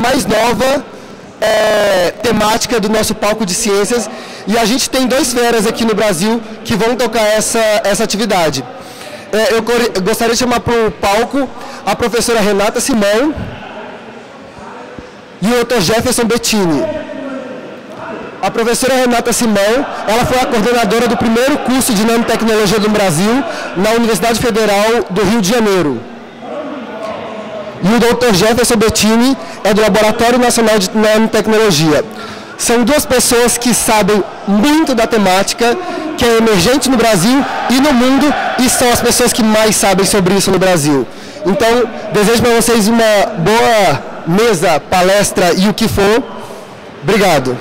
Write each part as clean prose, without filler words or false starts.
mais nova temática do nosso palco de ciências, e a gente tem 2 feras aqui no Brasil que vão tocar essa atividade. Eu gostaria de chamar para o palco a professora Renata Simão e o Dr. Jefferson Bettini. A professora Renata Simão, ela foi a coordenadora do primeiro curso de nanotecnologia do Brasil na Universidade Federal do Rio de Janeiro. E o Dr. Jefferson Bettini é do Laboratório Nacional de Nanotecnologia. São 2 pessoas que sabem muito da temática, que é emergente no Brasil e no mundo, e são as pessoas que mais sabem sobre isso no Brasil. Então, desejo para vocês uma boa mesa, palestra e o que for. Obrigado.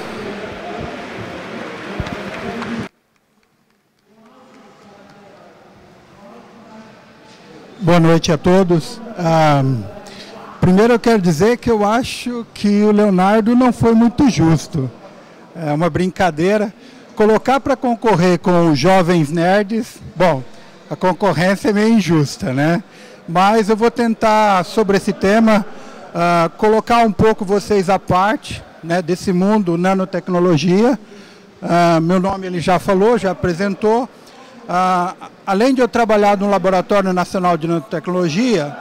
Boa noite a todos. Primeiro eu quero dizer que eu acho que o Leonardo não foi muito justo. É uma brincadeira. Colocar para concorrer com os jovens nerds, bom, a concorrência é meio injusta, né? Mas eu vou tentar, sobre esse tema, colocar um pouco vocês à parte, né, desse mundo nanotecnologia. Meu nome ele já falou, já apresentou. Além de eu trabalhar no Laboratório Nacional de Nanotecnologia,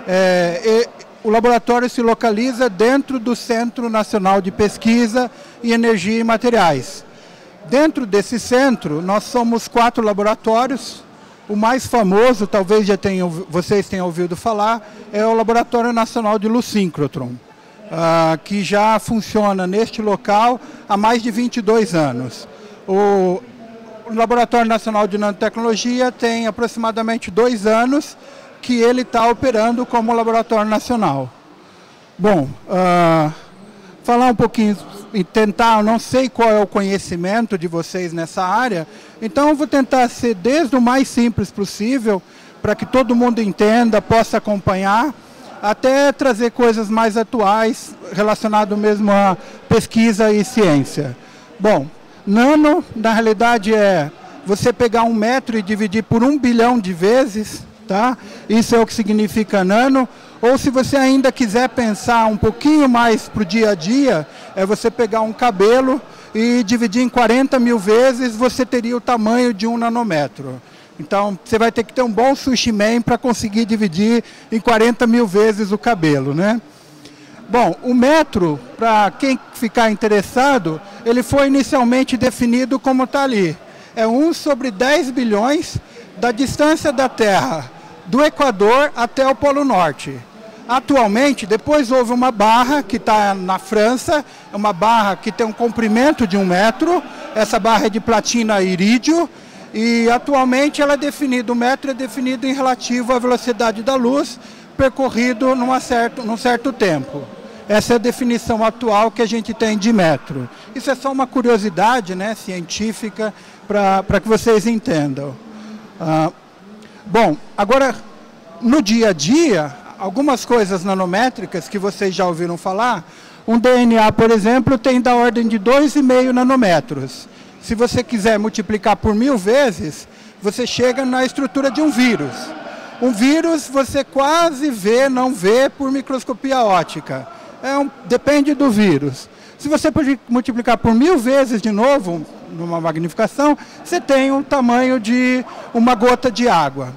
o laboratório se localiza dentro do Centro Nacional de Pesquisa em Energia e Materiais. Dentro desse centro, nós somos 4 laboratórios. O mais famoso, talvez vocês tenham ouvido falar, é o Laboratório Nacional de Luz Síncrotron, que já funciona neste local há mais de 22 anos. O Laboratório Nacional de Nanotecnologia tem aproximadamente 2 anos que ele está operando como laboratório nacional. Bom, falar um pouquinho e tentar, eu não sei qual é o conhecimento de vocês nessa área, então eu vou tentar ser desde o mais simples possível, para que todo mundo entenda, possa acompanhar, até trazer coisas mais atuais, relacionadas mesmo à pesquisa e ciência. Bom, nano, na realidade, é você pegar 1 metro e dividir por 1 bilhão de vezes, tá? Isso é o que significa nano. Ou se você ainda quiser pensar um pouquinho mais para o dia a dia, é você pegar um cabelo e dividir em 40 mil vezes, você teria o tamanho de 1 nanômetro. Então, você vai ter que ter um bom sushi man para conseguir dividir em 40 mil vezes o cabelo, né? Bom, o metro, para quem ficar interessado, ele foi inicialmente definido como está ali. É 1 sobre 10 bilhões da distância da Terra, do Equador até o Polo Norte. Atualmente, depois houve uma barra que está na França, é uma barra que tem um comprimento de 1 metro, essa barra é de platina e irídio, e atualmente ela é definida, o metro é definido em relativo à velocidade da luz, percorrido num certo tempo. Essa é a definição atual que a gente tem de metro. Isso é só uma curiosidade, né, científica, para que vocês entendam. Bom, agora, no dia a dia, algumas coisas nanométricas que vocês já ouviram falar, um DNA, por exemplo, tem da ordem de 2,5 nanômetros. Se você quiser multiplicar por 1000 vezes, você chega na estrutura de um vírus. Um vírus você quase não vê por microscopia óptica. Depende do vírus. Se você multiplicar por 1000 vezes de novo, numa magnificação, você tem o tamanho de uma gota de água.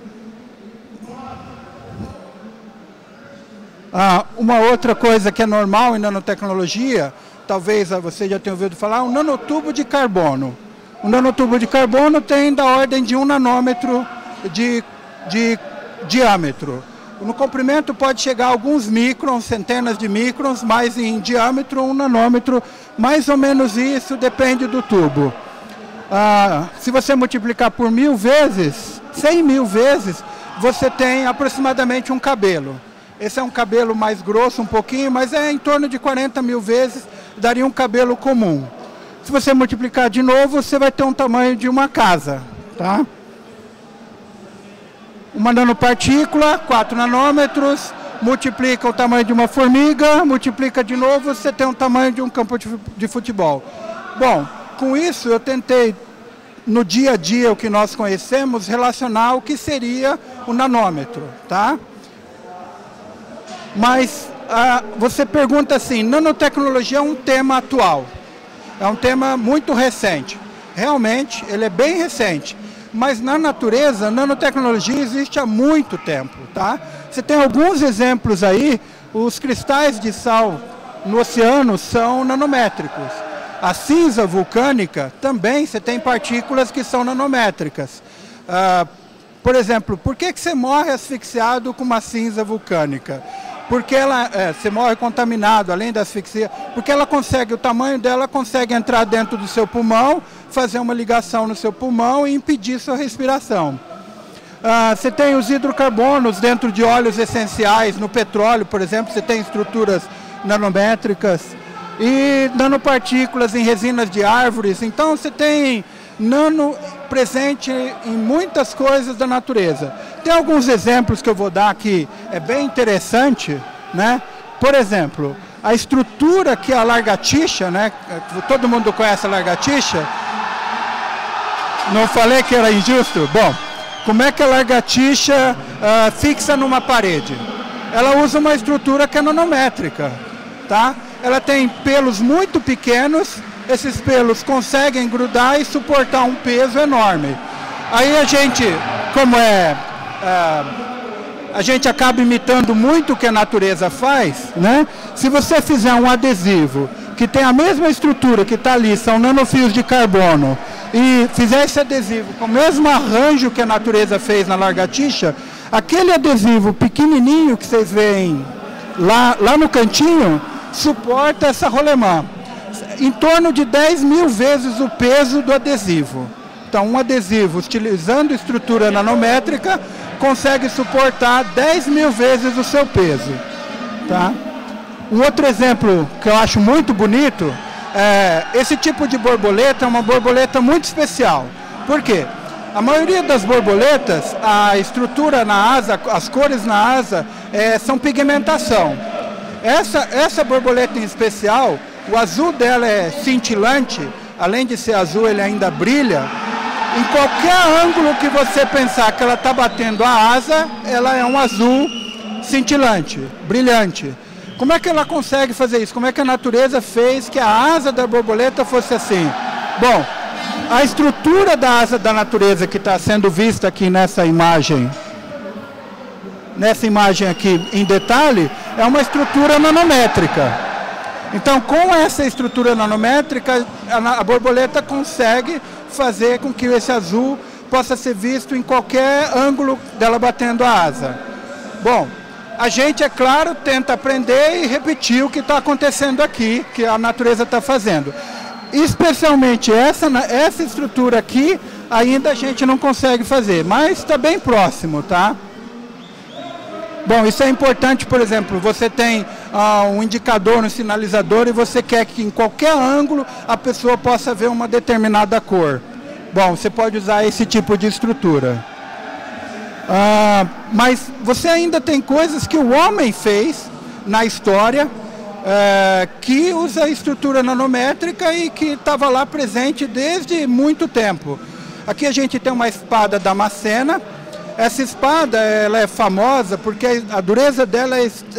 Uma outra coisa que é normal em nanotecnologia, talvez você já tenha ouvido falar, um nanotubo de carbono. Um nanotubo de carbono tem da ordem de 1 nanômetro de diâmetro. No comprimento pode chegar a alguns microns, centenas de microns, mas em diâmetro 1 nanômetro, mais ou menos isso, depende do tubo. Se você multiplicar por 1000 vezes, 100 mil vezes, você tem aproximadamente um cabelo. Esse é um cabelo mais grosso um pouquinho, mas é em torno de 40 mil vezes, daria um cabelo comum. Se você multiplicar de novo, você vai ter um tamanho de uma casa, tá? Uma nanopartícula, 4 nanômetros, multiplica o tamanho de uma formiga, multiplica de novo, você tem o tamanho de um campo de futebol. Bom, com isso eu tentei, no dia a dia, o que nós conhecemos, relacionar o que seria o nanômetro, tá? Mas você pergunta assim, nanotecnologia é um tema atual, é um tema muito recente. Realmente, ele é bem recente, mas na natureza, nanotecnologia existe há muito tempo, tá? Você tem alguns exemplos aí, os cristais de sal no oceano são nanométricos. A cinza vulcânica também, você tem partículas que são nanométricas. Por exemplo, por que você morre asfixiado com uma cinza vulcânica? Porque você morre contaminado, além da asfixia, porque ela consegue, o tamanho dela consegue entrar dentro do seu pulmão, fazer uma ligação no seu pulmão e impedir sua respiração. Você tem os hidrocarbonos dentro de óleos essenciais, no petróleo, por exemplo, você tem estruturas nanométricas e nanopartículas em resinas de árvores. Então você tem nano presente em muitas coisas da natureza. Tem alguns exemplos que eu vou dar aqui, é bem interessante, né? Por exemplo, a estrutura que a lagartixa, né? Todo mundo conhece a lagartixa? Não falei que era injusto? Bom, como é que a lagartixa fixa numa parede? Ela usa uma estrutura que é nanométrica, tá? Ela tem pelos muito pequenos, esses pelos conseguem grudar e suportar um peso enorme. Aí a gente, a gente acaba imitando muito o que a natureza faz, né? Se você fizer um adesivo que tem a mesma estrutura que está ali, são nanofios de carbono, e fizer esse adesivo com o mesmo arranjo que a natureza fez na lagartixa, aquele adesivo pequenininho que vocês veem lá no cantinho, suporta essa rolemã. Em torno de 10.000 vezes o peso do adesivo. Então, um adesivo utilizando estrutura nanométrica consegue suportar 10.000 vezes o seu peso. Tá? Um outro exemplo que eu acho muito bonito é esse tipo de borboleta, é uma borboleta muito especial. Por quê? A maioria das borboletas, a estrutura na asa, as cores na asa são pigmentação. Essa borboleta em especial, o azul dela é cintilante, além de ser azul, ele ainda brilha. Em qualquer ângulo que você pensar que ela está batendo a asa, ela é um azul cintilante, brilhante. Como é que ela consegue fazer isso? Como é que a natureza fez que a asa da borboleta fosse assim? Bom, a estrutura da asa da natureza que está sendo vista aqui nessa imagem aqui em detalhe, é uma estrutura nanométrica. Então, com essa estrutura nanométrica, a borboleta consegue fazer com que esse azul possa ser visto em qualquer ângulo dela batendo a asa. Bom, a gente, é claro, tenta aprender e repetir o que está acontecendo aqui, que a natureza está fazendo. Especialmente essa estrutura aqui, ainda a gente não consegue fazer, mas está bem próximo, tá? Bom, isso é importante, por exemplo, você tem um indicador, um sinalizador e você quer que em qualquer ângulo a pessoa possa ver uma determinada cor. Bom, você pode usar esse tipo de estrutura. Mas você ainda tem coisas que o homem fez na história que usa estrutura nanométrica e que estava lá presente desde muito tempo. Aqui a gente tem uma espada damascena. Essa espada ela é famosa porque a dureza dela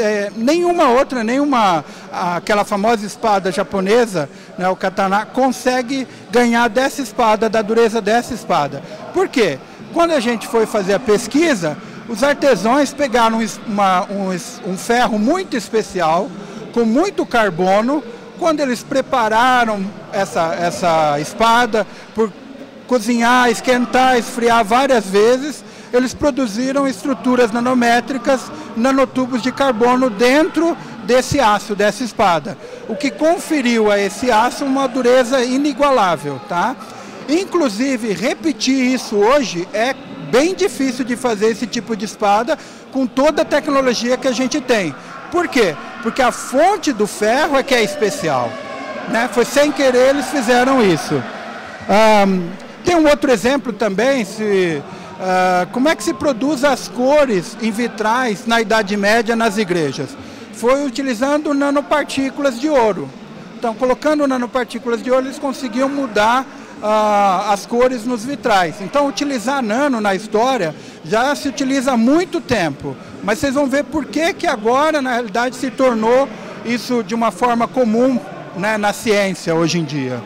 aquela famosa espada japonesa, né, o katana, consegue ganhar dessa espada, da dureza dessa espada. Por quê? Quando a gente foi fazer a pesquisa, os artesãos pegaram um ferro muito especial, com muito carbono. Quando eles prepararam essa espada, por cozinhar, esquentar, esfriar várias vezes, eles produziram estruturas nanométricas, nanotubos de carbono dentro desse aço, dessa espada. O que conferiu a esse aço uma dureza inigualável, tá? Inclusive, repetir isso hoje é bem difícil de fazer esse tipo de espada com toda a tecnologia que a gente tem. Por quê? Porque a fonte do ferro é que é especial, né? Foi sem querer eles fizeram isso. Tem um outro exemplo também, como é que se produz as cores em vitrais na Idade Média nas igrejas? Foi utilizando nanopartículas de ouro. Então, colocando nanopartículas de ouro, eles conseguiam mudar as cores nos vitrais. Então, utilizar nano na história já se utiliza há muito tempo. Mas vocês vão ver por que agora, na realidade, se tornou isso de uma forma comum, né, na ciência hoje em dia.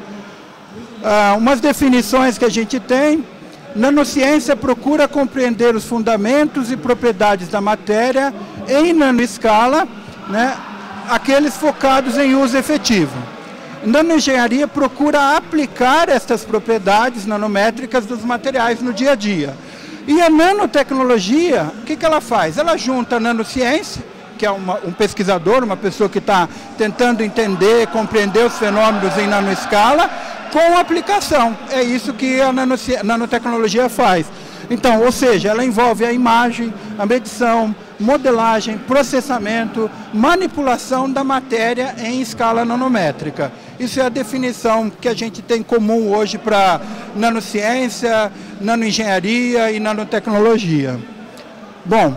Umas definições que a gente tem: nanociência procura compreender os fundamentos e propriedades da matéria em nanoescala, né, aqueles focados em uso efetivo. Nanoengenharia procura aplicar estas propriedades nanométricas dos materiais no dia a dia. E a nanotecnologia, o que ela faz? Ela junta a nanociência, que é um pesquisador, uma pessoa que está tentando entender, compreender os fenômenos em nanoescala, com aplicação. É isso que a nanotecnologia faz. Então, ou seja, ela envolve a imagem, a medição, modelagem, processamento, manipulação da matéria em escala nanométrica. Isso é a definição que a gente tem comum hoje para nanociência, nanoengenharia e nanotecnologia. Bom,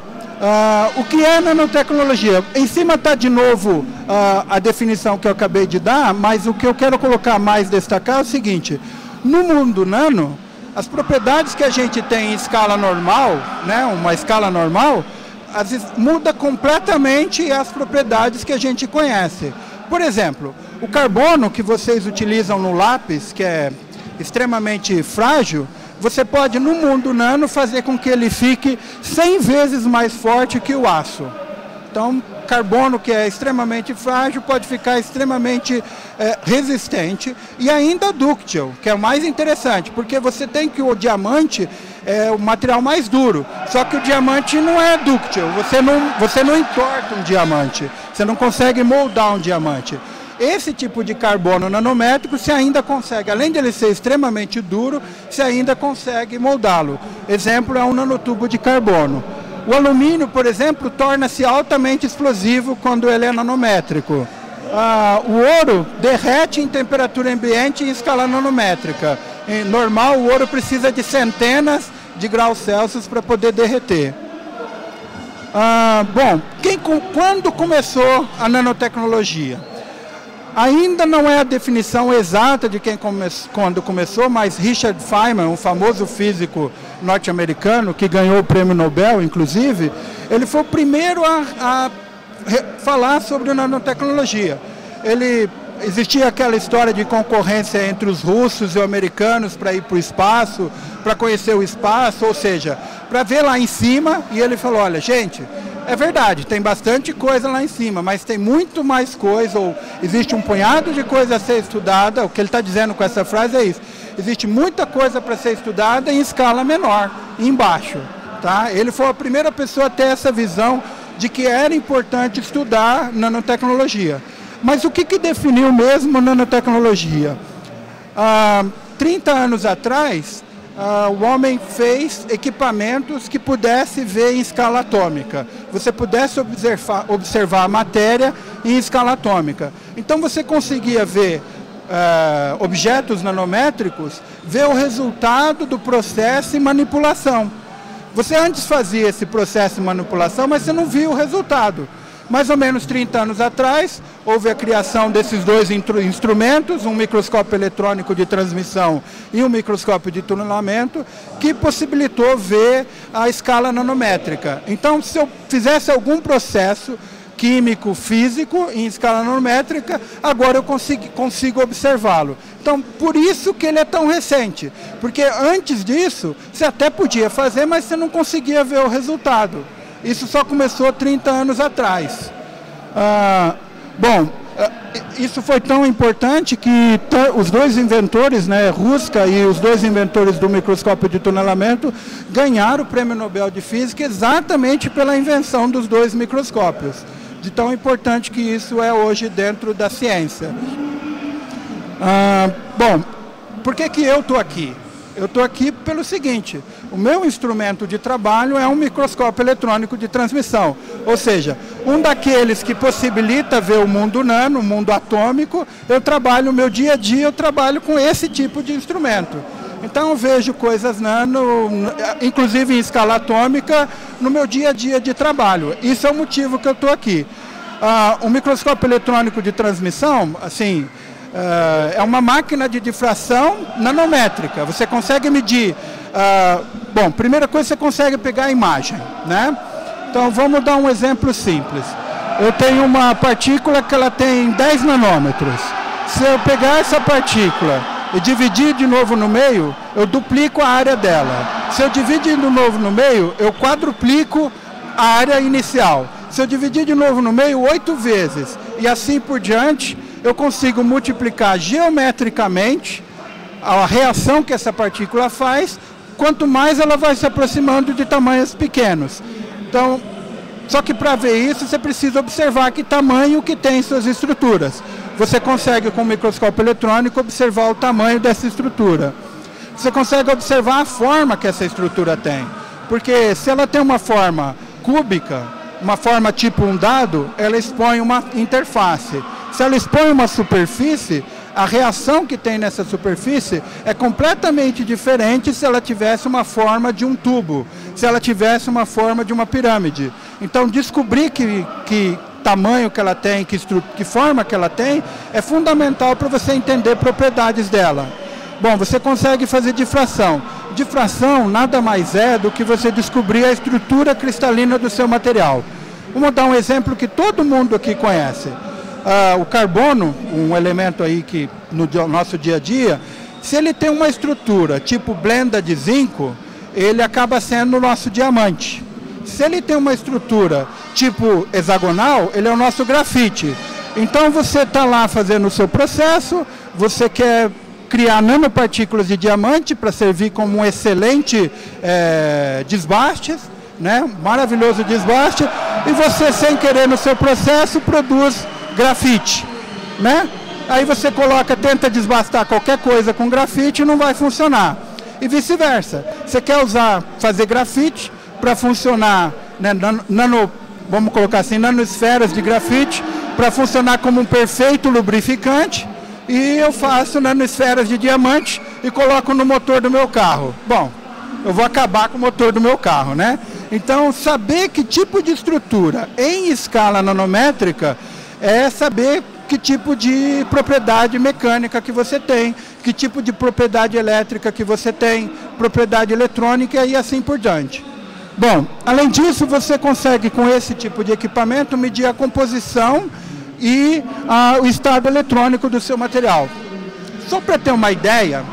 o que é nanotecnologia? Em cima está de novo a definição que eu acabei de dar, mas o que eu quero colocar mais destacar é o seguinte: no mundo nano, as propriedades que a gente tem em escala normal, né, uma escala normal, muda completamente as propriedades que a gente conhece. Por exemplo, o carbono que vocês utilizam no lápis, que é extremamente frágil, você pode, no mundo nano, fazer com que ele fique 100 vezes mais forte que o aço. Então, carbono, que é extremamente frágil, pode ficar extremamente resistente e ainda dúctil, que é o mais interessante, porque você tem que o diamante é o material mais duro, só que o diamante não é dúctil, você não entorta um diamante, você não consegue moldar um diamante. Esse tipo de carbono nanométrico se ainda consegue, além de ele ser extremamente duro, se ainda consegue moldá-lo. Exemplo é um nanotubo de carbono. O alumínio, por exemplo, torna-se altamente explosivo quando ele é nanométrico. O ouro derrete em temperatura ambiente em escala nanométrica. Em normal, o ouro precisa de centenas de graus Celsius para poder derreter. Bom, quando começou a nanotecnologia? Ainda não é a definição exata de quando começou, mas Richard Feynman, um famoso físico norte-americano, que ganhou o prêmio Nobel, inclusive, ele foi o primeiro a falar sobre nanotecnologia. Existia aquela história de concorrência entre os russos e os americanos para ir para o espaço, para conhecer o espaço, ou seja, para ver lá em cima, e ele falou: olha, gente, é verdade, tem bastante coisa lá em cima, mas tem muito mais coisa, ou existe um punhado de coisa a ser estudada. O que ele está dizendo com essa frase é isso: existe muita coisa para ser estudada em escala menor, embaixo. Tá? Ele foi a primeira pessoa a ter essa visão de que era importante estudar nanotecnologia. Mas o que definiu mesmo a nanotecnologia? 30 anos atrás, o homem fez equipamentos que pudesse ver em escala atômica. Você pudesse observar a matéria em escala atômica. Então você conseguia ver objetos nanométricos, ver o resultado do processo e manipulação. Você antes fazia esse processo de manipulação, mas você não via o resultado. Mais ou menos 30 anos atrás, houve a criação desses dois instrumentos, um microscópio eletrônico de transmissão e um microscópio de tunelamento, que possibilitou ver a escala nanométrica. Então, se eu fizesse algum processo químico, físico, em escala nanométrica, agora eu consigo observá-lo. Então, por isso que ele é tão recente, porque antes disso, você até podia fazer, mas você não conseguia ver o resultado. Isso só começou 30 anos atrás. Isso foi tão importante que os dois inventores, né, Ruska e os dois inventores do microscópio de tunelamento, ganharam o Prêmio Nobel de Física exatamente pela invenção dos dois microscópios. De tão importante que isso é hoje dentro da ciência. Por que eu estou aqui? Eu estou aqui pelo seguinte: o meu instrumento de trabalho é um microscópio eletrônico de transmissão, ou seja, um daqueles que possibilita ver o mundo nano, o mundo atômico. Eu trabalho, o meu dia a dia, eu trabalho com esse tipo de instrumento. Então eu vejo coisas nano, inclusive em escala atômica, no meu dia a dia de trabalho. Isso é o motivo que eu estou aqui. O microscópio eletrônico de transmissão, assim, é uma máquina de difração nanométrica. Você consegue medir, primeira coisa, você consegue pegar a imagem, né? Então vamos dar um exemplo simples. Eu tenho uma partícula que ela tem 10 nanômetros. Se eu pegar essa partícula e dividir de novo no meio, eu duplico a área dela. Se eu dividir de novo no meio, eu quadruplico a área inicial. Se eu dividir de novo no meio, 8 vezes. E assim por diante, eu consigo multiplicar geometricamente a reação que essa partícula faz, quanto mais ela vai se aproximando de tamanhos pequenos. Então, só que para ver isso, você precisa observar que tamanho que tem suas estruturas. Você consegue, com o microscópio eletrônico, observar o tamanho dessa estrutura. Você consegue observar a forma que essa estrutura tem. Porque se ela tem uma forma cúbica, uma forma tipo um dado, ela expõe uma interface. Se ela expõe uma superfície, a reação que tem nessa superfície é completamente diferente se ela tivesse uma forma de um tubo, se ela tivesse uma forma de uma pirâmide. Então, descobrir que tamanho que ela tem, que forma que ela tem, é fundamental para você entender propriedades dela. Bom, você consegue fazer difração. Difração nada mais é do que você descobrir a estrutura cristalina do seu material. Vamos dar um exemplo que todo mundo aqui conhece. O carbono, um elemento aí que no nosso dia a dia, se ele tem uma estrutura tipo blenda de zinco, ele acaba sendo o nosso diamante. Se ele tem uma estrutura tipo hexagonal, ele é o nosso grafite. Então você está lá fazendo o seu processo, você quer criar nanopartículas de diamante para servir como um excelente desbaste, né? Maravilhoso desbaste, e você, sem querer no seu processo, produz grafite, né? Aí você tenta desbastar qualquer coisa com grafite e não vai funcionar. E vice-versa. Você quer fazer grafite para funcionar, né, vamos colocar assim, nanosferas de grafite, para funcionar como um perfeito lubrificante, e eu faço nanosferas de diamante e coloco no motor do meu carro. Bom, eu vou acabar com o motor do meu carro, né? Então, saber que tipo de estrutura em escala nanométrica é saber que tipo de propriedade mecânica que você tem, que tipo de propriedade elétrica que você tem, propriedade eletrônica e assim por diante. Bom, além disso, você consegue, com esse tipo de equipamento, medir a composição e o estado eletrônico do seu material. Só para ter uma ideia,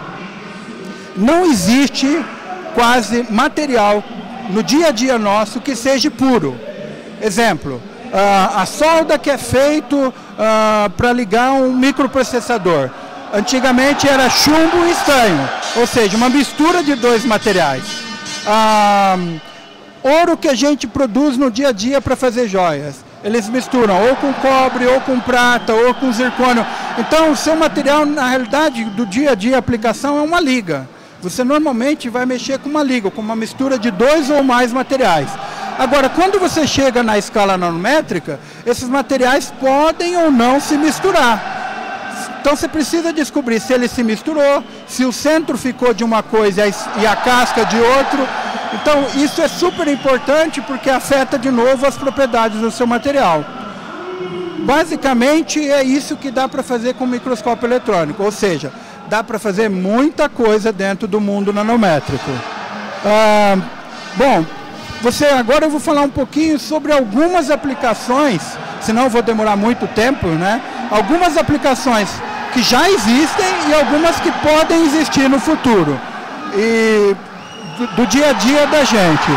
não existe quase material no dia a dia nosso que seja puro. Exemplo, a solda que é feito para ligar um microprocessador. Antigamente era chumbo e estanho, ou seja, uma mistura de dois materiais. Ouro que a gente produz no dia a dia para fazer joias. Eles misturam ou com cobre, ou com prata, ou com zircônio. Então, o seu material, na realidade, do dia a dia, a aplicação é uma liga. Você normalmente vai mexer com uma liga, com uma mistura de dois ou mais materiais. Agora, quando você chega na escala nanométrica, esses materiais podem ou não se misturar. Então, você precisa descobrir se ele se misturou, se o centro ficou de uma coisa e a casca de outro. Então, isso é super importante porque afeta de novo as propriedades do seu material. Basicamente, é isso que dá para fazer com o microscópio eletrônico, ou seja, dá para fazer muita coisa dentro do mundo nanométrico. Bom, agora eu vou falar um pouquinho sobre algumas aplicações, senão eu vou demorar muito tempo, né? Algumas aplicações que já existem e algumas que podem existir no futuro. E do dia a dia da gente.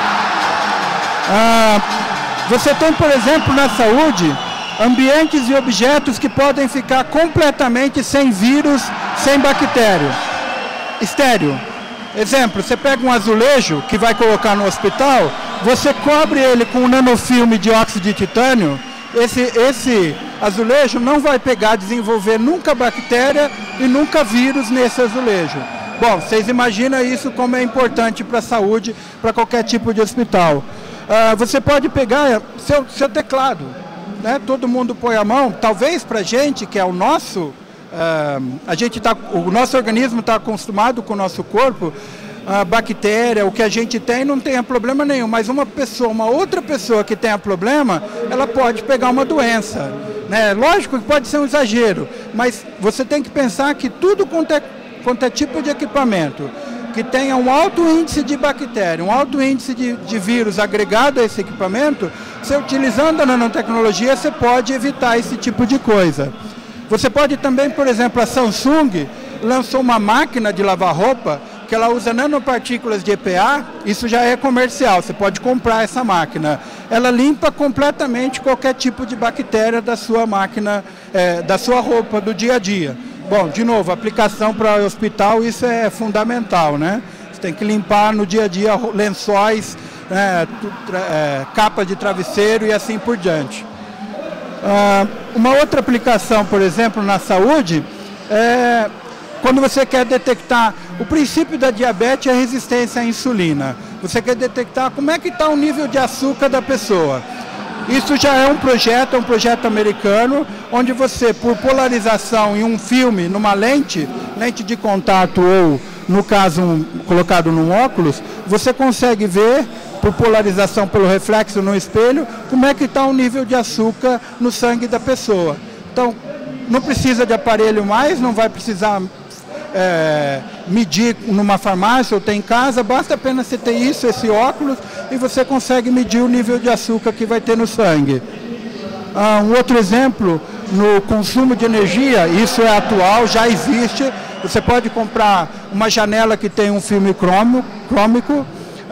Você tem, por exemplo, na saúde, ambientes e objetos que podem ficar completamente sem vírus, sem bactéria. Estéreo. Exemplo, você pega um azulejo que vai colocar no hospital, você cobre ele com um nanofilme de óxido de titânio, esse azulejo não vai desenvolver nunca bactéria e nunca vírus nesse azulejo. Bom, vocês imaginam isso como é importante para a saúde, para qualquer tipo de hospital. Você pode pegar seu teclado, né? Todo mundo põe a mão, talvez para a gente, que é o nosso, o nosso organismo está acostumado com o nosso corpo, a bactéria, o que a gente tem não tenha problema nenhum, mas uma outra pessoa que tenha problema, ela pode pegar uma doença, né? Lógico que pode ser um exagero, mas você tem que pensar que tudo quanto é tipo de equipamento que tenha um alto índice de bactéria, um alto índice de vírus agregado a esse equipamento, você utilizando a nanotecnologia, você pode evitar esse tipo de coisa. Você pode também, por exemplo, a Samsung lançou uma máquina de lavar roupa que ela usa nanopartículas de EPA, isso já é comercial, você pode comprar essa máquina. Ela limpa completamente qualquer tipo de bactéria da sua máquina, da sua roupa do dia a dia. Bom, de novo, aplicação para o hospital, isso é fundamental, né? Você tem que limpar no dia a dia lençóis, capa de travesseiro e assim por diante. Uma outra aplicação, por exemplo, na saúde, é quando você quer detectar o princípio da diabetes, a resistência à insulina. Você quer detectar como é que está o nível de açúcar da pessoa. Isso já é um projeto americano, onde você, por polarização em um filme, numa lente de contato ou, no caso, colocado num óculos, você consegue ver, por polarização pelo reflexo no espelho, como é que está o nível de açúcar no sangue da pessoa. Então, não precisa de aparelho mais, não vai precisar medir numa farmácia ou ter em casa, basta apenas você ter isso, esse óculos, e você consegue medir o nível de açúcar que vai ter no sangue. Um outro exemplo, no consumo de energia, isso é atual, já existe, você pode comprar uma janela que tem um filme crômico.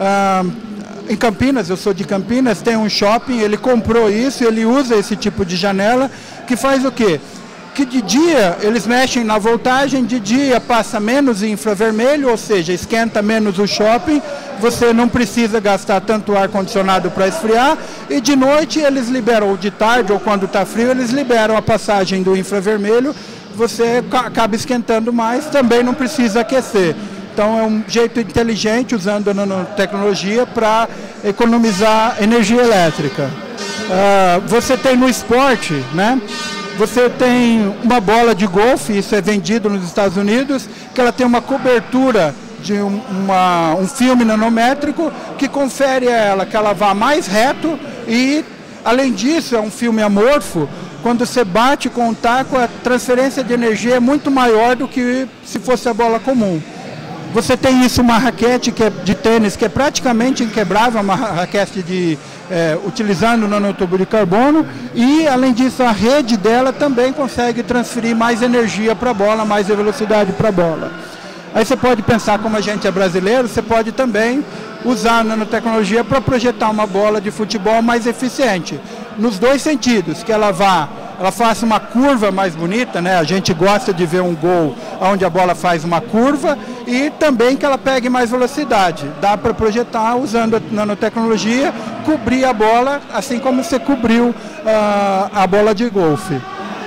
Em Campinas, eu sou de Campinas, tem um shopping, ele comprou isso, ele usa esse tipo de janela, que faz o quê? Que de dia eles mexem na voltagem, de dia passa menos infravermelho, ou seja, esquenta menos o shopping, você não precisa gastar tanto ar-condicionado para esfriar, e de noite eles liberam, ou de tarde, ou quando está frio, eles liberam a passagem do infravermelho, você acaba esquentando mais, também não precisa aquecer. Então é um jeito inteligente, usando a nanotecnologia, para economizar energia elétrica. Você tem no esporte, né? Você tem uma bola de golfe, isso é vendido nos Estados Unidos, que ela tem uma cobertura de um filme nanométrico que confere a ela que ela vá mais reto e, além disso, é um filme amorfo. Quando você bate com o taco, a transferência de energia é muito maior do que se fosse a bola comum. Você tem isso, uma raquete de tênis que é praticamente inquebrável, uma raquete utilizando o nanotubo de carbono, e além disso a rede dela também consegue transferir mais energia para a bola, mais velocidade para a bola. Aí você pode pensar, como a gente é brasileiro, você pode também usar a nanotecnologia para projetar uma bola de futebol mais eficiente, nos dois sentidos, que ela faça uma curva mais bonita, né? A gente gosta de ver um gol onde a bola faz uma curva, e também que ela pegue mais velocidade. Dá para projetar usando a nanotecnologia, cobrir a bola, assim como você cobriu a bola de golfe.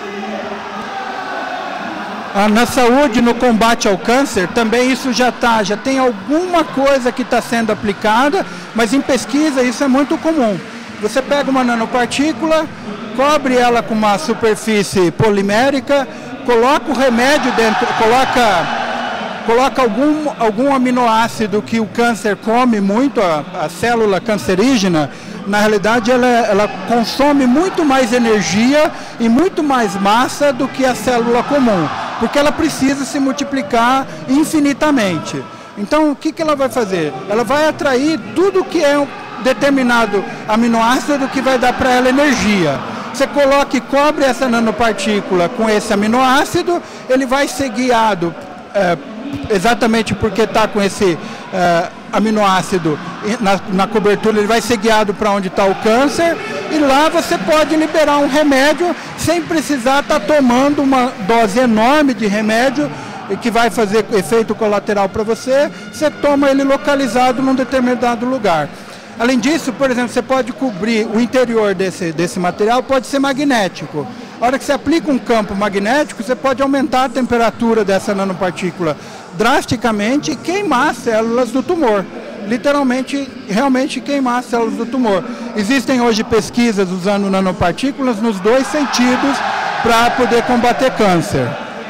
Na saúde, no combate ao câncer, também isso já tem alguma coisa que está sendo aplicada, mas em pesquisa isso é muito comum. Você pega uma nanopartícula, cobre ela com uma superfície polimérica, coloca o remédio dentro, coloca algum aminoácido que o câncer come muito, a célula cancerígena. Na realidade ela consome muito mais energia e muito mais massa do que a célula comum, porque ela precisa se multiplicar infinitamente. Então o que ela vai fazer? Ela vai atrair tudo que é um determinado aminoácido que vai dar para ela energia. Você coloca e cobre essa nanopartícula com esse aminoácido, ele vai ser guiado, exatamente porque está com esse aminoácido na cobertura, ele vai ser guiado para onde está o câncer, e lá você pode liberar um remédio sem precisar estar tomando uma dose enorme de remédio que vai fazer efeito colateral para você. Você toma ele localizado num determinado lugar. Além disso, por exemplo, você pode cobrir o interior desse material, pode ser magnético. A hora que você aplica um campo magnético, você pode aumentar a temperatura dessa nanopartícula drasticamente e queimar as células do tumor. Literalmente, realmente queimar as células do tumor. Existem hoje pesquisas usando nanopartículas nos dois sentidos para poder combater câncer.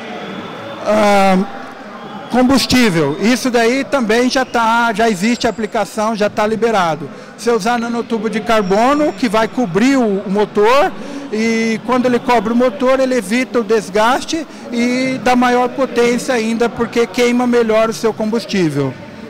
Combustível, isso daí também já existe a aplicação, já está liberado. Você usar nanotubo de carbono que vai cobrir o motor, e quando ele cobre o motor ele evita o desgaste e dá maior potência ainda, porque queima melhor o seu combustível.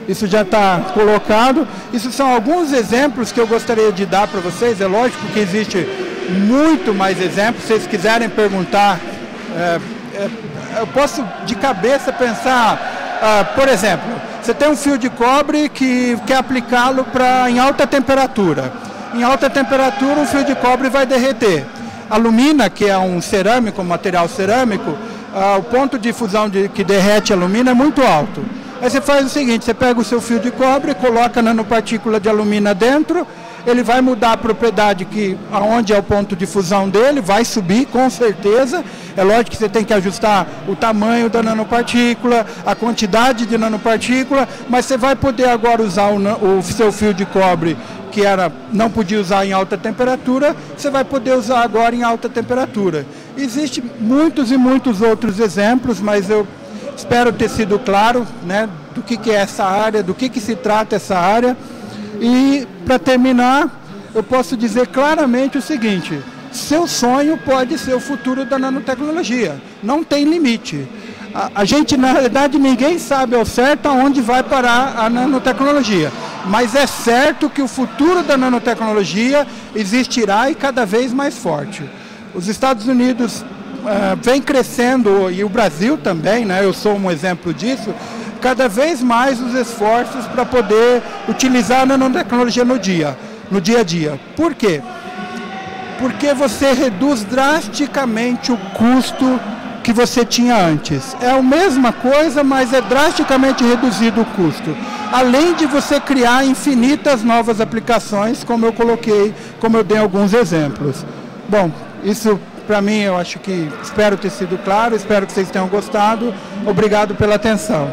isso já está colocado. Isso são alguns exemplos que eu gostaria de dar para vocês. É lógico que existe muito mais exemplos. Se vocês quiserem perguntar, eu posso de cabeça pensar, por exemplo, você tem um fio de cobre que quer aplicá-lo em alta temperatura. Em alta temperatura, o fio de cobre vai derreter. A alumina, que é um cerâmico, um material cerâmico, o ponto de fusão que derrete a alumina é muito alto. Aí você faz o seguinte, você pega o seu fio de cobre, coloca nanopartícula de alumina dentro, ele vai mudar a propriedade aonde é o ponto de fusão dele, vai subir com certeza. É lógico que você tem que ajustar o tamanho da nanopartícula, a quantidade de nanopartícula, mas você vai poder agora usar o seu fio de cobre que não podia usar em alta temperatura, você vai poder usar agora em alta temperatura. Existem muitos e muitos outros exemplos, mas eu espero ter sido claro, né, do que é essa área, do que se trata essa área. E, para terminar, eu posso dizer claramente o seguinte: seu sonho pode ser o futuro da nanotecnologia, não tem limite. A gente, na realidade, ninguém sabe ao certo aonde vai parar a nanotecnologia, mas é certo que o futuro da nanotecnologia existirá e cada vez mais forte. Os Estados Unidos vem crescendo, e o Brasil também, né, eu sou um exemplo disso, cada vez mais os esforços para poder utilizar a nanotecnologia no dia a dia. Por quê? Porque você reduz drasticamente o custo que você tinha antes. É a mesma coisa, mas é drasticamente reduzido o custo. Além de você criar infinitas novas aplicações, como eu dei alguns exemplos. Bom, isso para mim eu acho que espero ter sido claro, espero que vocês tenham gostado. Obrigado pela atenção.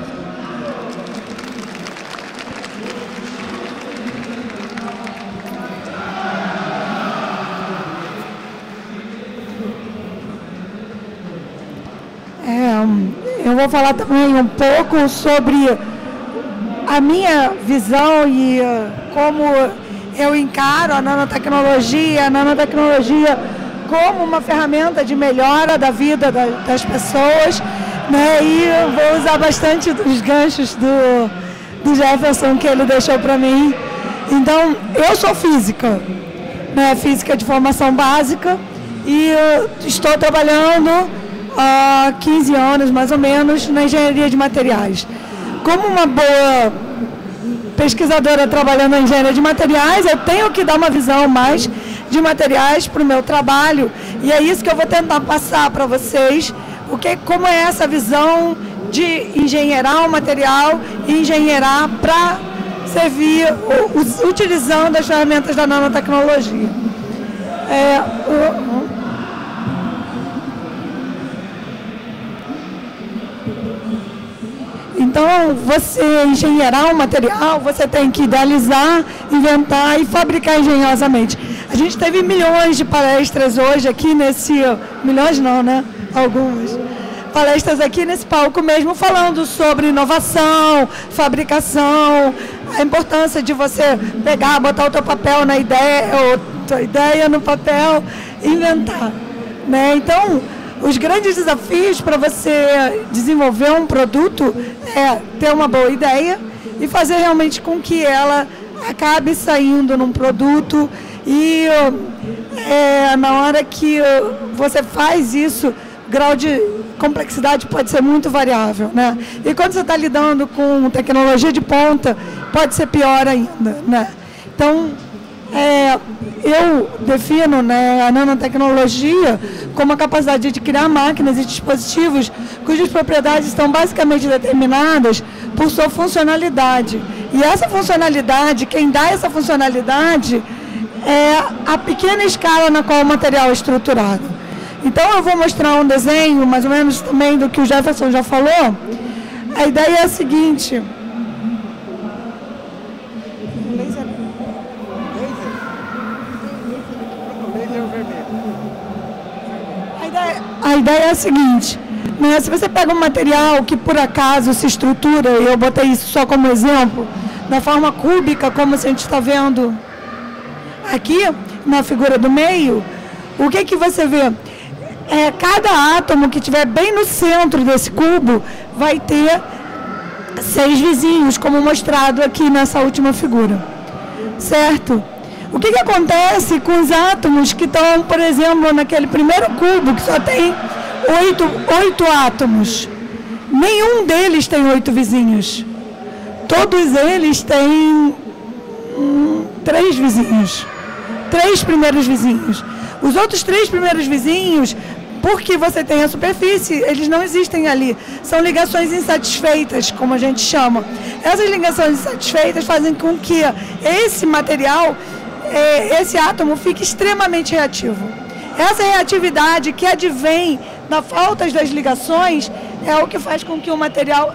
Eu vou falar também um pouco sobre a minha visão e como eu encaro a nanotecnologia como uma ferramenta de melhora da vida das pessoas, né? E eu vou usar bastante dos ganchos do Jefferson que ele deixou para mim. Então, eu sou física, né? Física de formação básica, e estou trabalhando há 15 anos, mais ou menos, na engenharia de materiais. Como uma boa pesquisadora trabalhando na engenharia de materiais, eu tenho que dar uma visão mais de materiais para o meu trabalho, e é isso que eu vou tentar passar para vocês, como é essa visão de engenheirar o material e engenheirar para servir, utilizando as ferramentas da nanotecnologia. Então, você engenheirar um material, você tem que idealizar, inventar e fabricar engenhosamente. A gente teve milhões de palestras hoje aqui milhões não, né? Algumas palestras aqui nesse palco mesmo, falando sobre inovação, fabricação, a importância de você pegar, botar o teu papel na ideia, ou tua ideia no papel, inventar, né? Então, os grandes desafios para você desenvolver um produto é ter uma boa ideia e fazer realmente com que ela acabe saindo num produto, e na hora que você faz isso, o grau de complexidade pode ser muito variável, né? E quando você está lidando com tecnologia de ponta, pode ser pior ainda, né? Então, eu defino, né, a nanotecnologia como a capacidade de criar máquinas e dispositivos cujas propriedades estão basicamente determinadas por sua funcionalidade. E essa funcionalidade, quem dá essa funcionalidade é a pequena escala na qual o material é estruturado. Então eu vou mostrar um desenho, mais ou menos também do que o Jefferson já falou. A ideia é a seguinte. A ideia é a seguinte, né? Se você pega um material que por acaso se estrutura, e eu botei isso só como exemplo, da forma cúbica, como a gente está vendo aqui na figura do meio, o que você vê? Cada átomo que estiver bem no centro desse cubo vai ter 6 vizinhos, como mostrado aqui nessa última figura, certo? O que acontece com os átomos que estão, por exemplo, naquele primeiro cubo, que só tem 8 átomos? Nenhum deles tem 8 vizinhos. Todos eles têm 3 vizinhos. 3 primeiros vizinhos. Os outros 3 primeiros vizinhos, porque você tem a superfície, eles não existem ali. São ligações insatisfeitas, como a gente chama. Essas ligações insatisfeitas fazem com que esse material, esse átomo, fique extremamente reativo. Essa reatividade que advém da falta das ligações é o que faz com que um material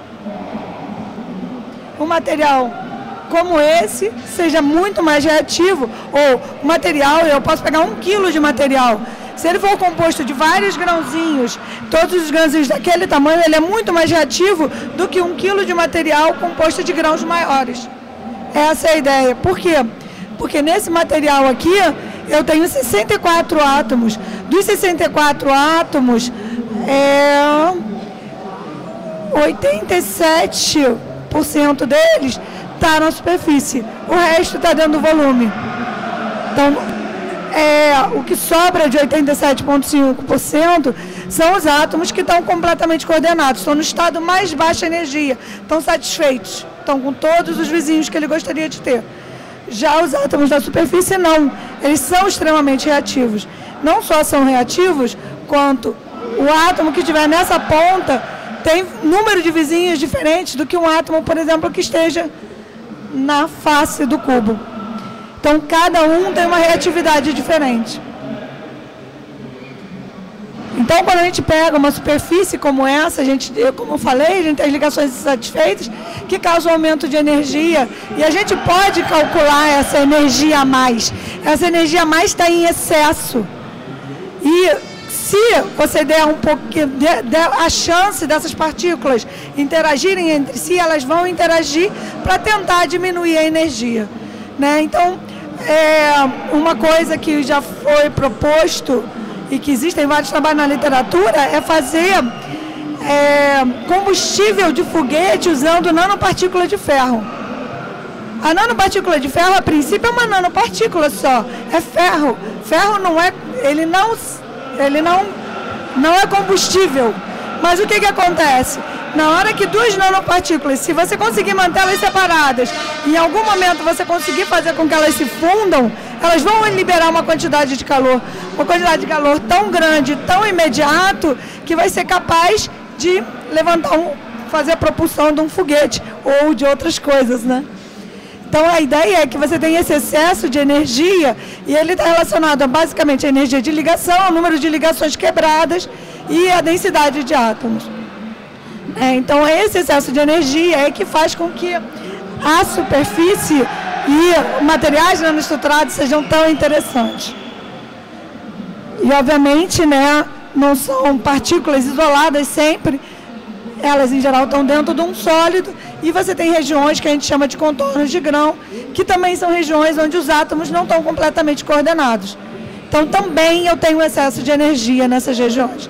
como esse seja muito mais reativo. Ou o material, eu posso pegar 1 quilo de material. Se ele for composto de vários grãozinhos, todos os grãozinhos daquele tamanho, ele é muito mais reativo do que 1 quilo de material composto de grãos maiores. Essa é a ideia. Por quê? Porque nesse material aqui, eu tenho 64 átomos. Dos 64 átomos, 87% deles está na superfície. O resto está dentro do volume. Então, o que sobra de 87,5% são os átomos que estão completamente coordenados, estão no estado mais baixa energia, estão satisfeitos, estão com todos os vizinhos que ele gostaria de ter. Já os átomos da superfície não, eles são extremamente reativos. Não só são reativos, quanto o átomo que estiver nessa ponta tem número de vizinhos diferentes do que um átomo, por exemplo, que esteja na face do cubo. Então, cada um tem uma reatividade diferente. Então, quando a gente pega uma superfície como essa, como eu falei, a gente tem ligações insatisfeitas que causam aumento de energia. E a gente pode calcular essa energia a mais. Essa energia a mais está em excesso. E se você der a chance dessas partículas interagirem entre si, elas vão interagir para tentar diminuir a energia, né? Então, uma coisa que já foi proposto e que existem vários trabalhos na literatura é fazer combustível de foguete usando nanopartícula de ferro. A nanopartícula de ferro, a princípio, é uma nanopartícula só, é ferro. Ferro ele não é combustível. Mas o que acontece? Na hora que 2 nanopartículas, se você conseguir mantê-las separadas, em algum momento você conseguir fazer com que elas se fundam, elas vão liberar uma quantidade de calor tão grande, tão imediato, que vai ser capaz de fazer a propulsão de um foguete ou de outras coisas, né? Então, a ideia é que você tem esse excesso de energia e ele está relacionado a, basicamente, a energia de ligação, o número de ligações quebradas e a densidade de átomos. Então, esse excesso de energia é que faz com que a superfície e materiais nanoestruturados sejam tão interessantes. E, obviamente, né, não são partículas isoladas sempre, elas, em geral, estão dentro de um sólido. E você tem regiões que a gente chama de contornos de grão, que também são regiões onde os átomos não estão completamente coordenados. Então, também eu tenho excesso de energia nessas regiões.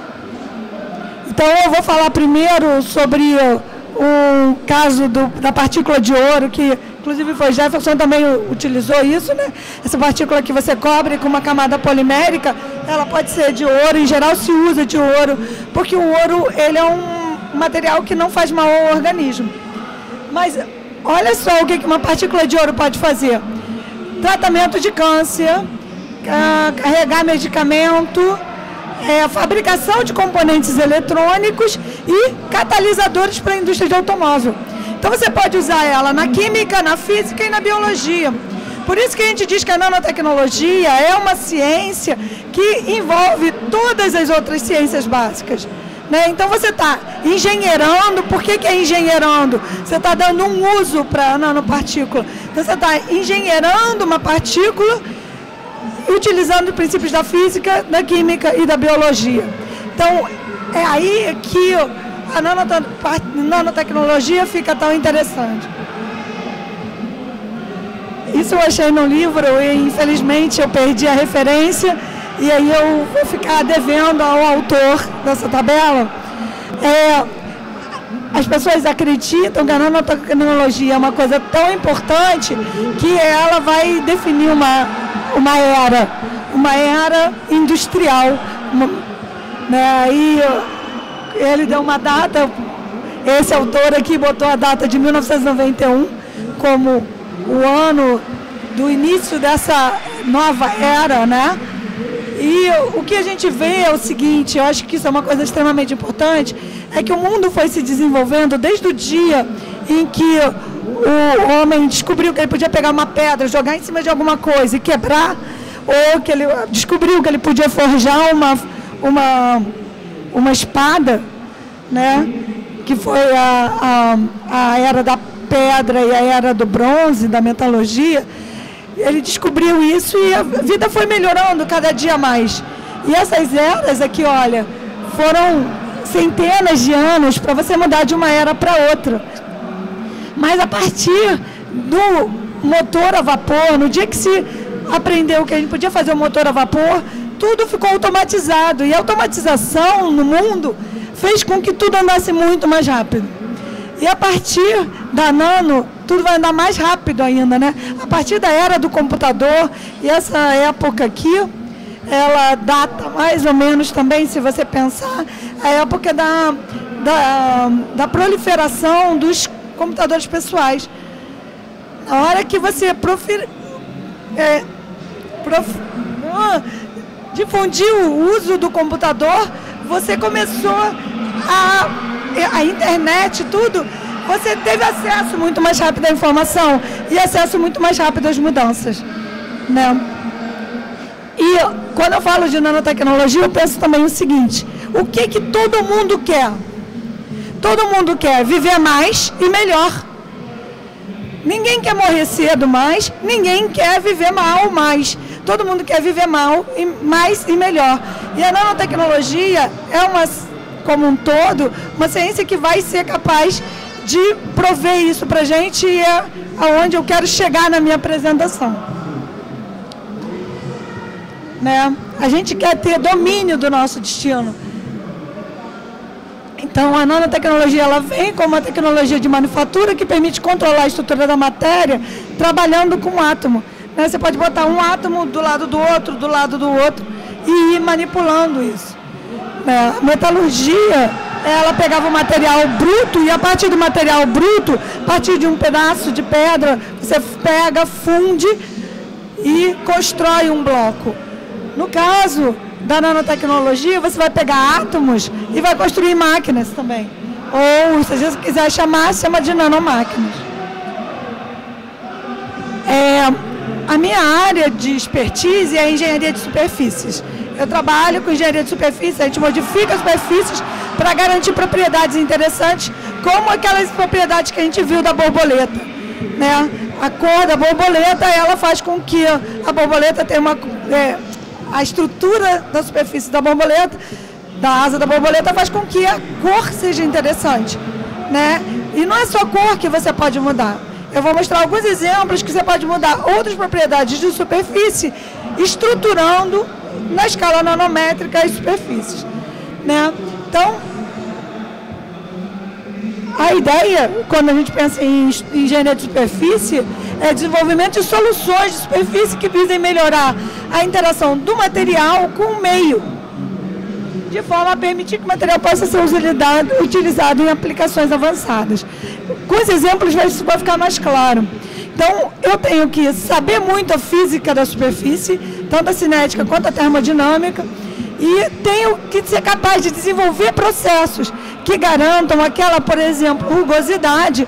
Então, eu vou falar primeiro sobre o caso da partícula de ouro, que, inclusive, foi Jefferson também utilizou isso, né? Essa partícula que você cobre com uma camada polimérica, ela pode ser de ouro, em geral se usa de ouro, porque o ouro, ele é um material que não faz mal ao organismo. Mas olha só o que uma partícula de ouro pode fazer. Tratamento de câncer, carregar medicamento, fabricação de componentes eletrônicos e catalisadores para a indústria de automóvel. Então você pode usar ela na química, na física e na biologia. Por isso que a gente diz que a nanotecnologia é uma ciência que envolve todas as outras ciências básicas. Então, você está engenheirando. Por que é engenheirando? Você está dando um uso para a nanopartícula. Então, você está engenheirando uma partícula utilizando os princípios da física, da química e da biologia. Então, é aí que a nanotecnologia fica tão interessante. Isso eu achei no livro e, infelizmente, eu perdi a referência. E aí eu vou ficar devendo ao autor dessa tabela. as pessoas acreditam que a nanotecnologia é uma coisa tão importante que ela vai definir uma era industrial, né? E ele deu uma data, esse autor aqui botou a data de 1991 como o ano do início dessa nova era, né? E o que a gente vê é o seguinte, eu acho que isso é uma coisa extremamente importante, é que o mundo foi se desenvolvendo desde o dia em que o homem descobriu que ele podia pegar uma pedra, jogar em cima de alguma coisa e quebrar, ou que ele descobriu que ele podia forjar uma espada, né? Que foi a era da pedra e a era do bronze, da metalurgia. Ele descobriu isso e a vida foi melhorando cada dia mais. E essas eras aqui, olha, foram centenas de anos para você mudar de uma era para outra. Mas a partir do motor a vapor, no dia que se aprendeu que a gente podia fazer o motor a vapor, tudo ficou automatizado. E a automatização no mundo fez com que tudo andasse muito mais rápido. E a partir da nano, tudo vai andar mais rápido ainda, né? A partir da era do computador, e essa época aqui, ela data mais ou menos também, se você pensar, a época da proliferação dos computadores pessoais. Na hora que você difundiu o uso do computador, você começou a internet, tudo, você teve acesso muito mais rápido à informação e acesso muito mais rápido às mudanças, né? E quando eu falo de nanotecnologia, eu penso também o seguinte, o que todo mundo quer? Todo mundo quer viver mais e melhor. Ninguém quer morrer cedo mais, ninguém quer viver mal mais. Todo mundo quer viver mais e melhor. E a nanotecnologia é como um todo, uma ciência que vai ser capaz de prover isso para a gente e é aonde eu quero chegar na minha apresentação. Né? A gente quer ter domínio do nosso destino. Então, a nanotecnologia ela vem como uma tecnologia de manufatura que permite controlar a estrutura da matéria trabalhando com um átomo. Né? Você pode botar um átomo do lado do outro e ir manipulando isso. A metalurgia, ela pegava o material bruto e a partir do material bruto, a partir de um pedaço de pedra, você pega, funde e constrói um bloco. No caso da nanotecnologia, você vai pegar átomos e vai construir máquinas também. Ou, se você quiser chamar, chama de nanomáquinas. A minha área de expertise é a engenharia de superfícies. Eu trabalho com engenharia de superfície, a gente modifica as superfícies para garantir propriedades interessantes, como aquelas propriedades que a gente viu da borboleta. Né? A cor da borboleta, ela faz com que a borboleta tenha a estrutura da superfície da borboleta, da asa da borboleta, faz com que a cor seja interessante. Né? E não é só cor que você pode mudar. Eu vou mostrar alguns exemplos que você pode mudar outras propriedades de superfície, estruturando na escala nanométrica as superfícies. Né? Então, a ideia, quando a gente pensa em engenharia de superfície, é desenvolvimento de soluções de superfície que visem melhorar a interação do material com o meio, de forma a permitir que o material possa ser utilizado em aplicações avançadas. Com os exemplos isso vai ficar mais claro. Então, eu tenho que saber muito a física da superfície, tanto a cinética quanto a termodinâmica, e tenho que ser capaz de desenvolver processos que garantam aquela, por exemplo, rugosidade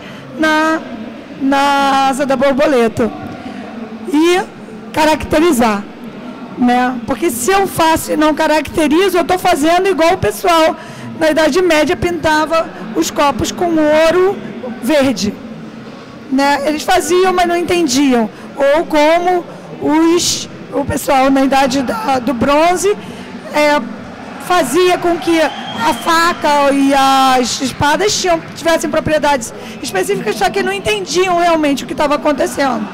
na asa da borboleta. E caracterizar. Né? Porque se eu faço e não caracterizo, eu estou fazendo igual o pessoal na Idade Média pintava os copos com ouro verde. Né? Eles faziam, mas não entendiam. Ou como o pessoal na Idade do Bronze fazia com que a faca e as espadas tivessem propriedades específicas, só que não entendiam realmente o que estava acontecendo.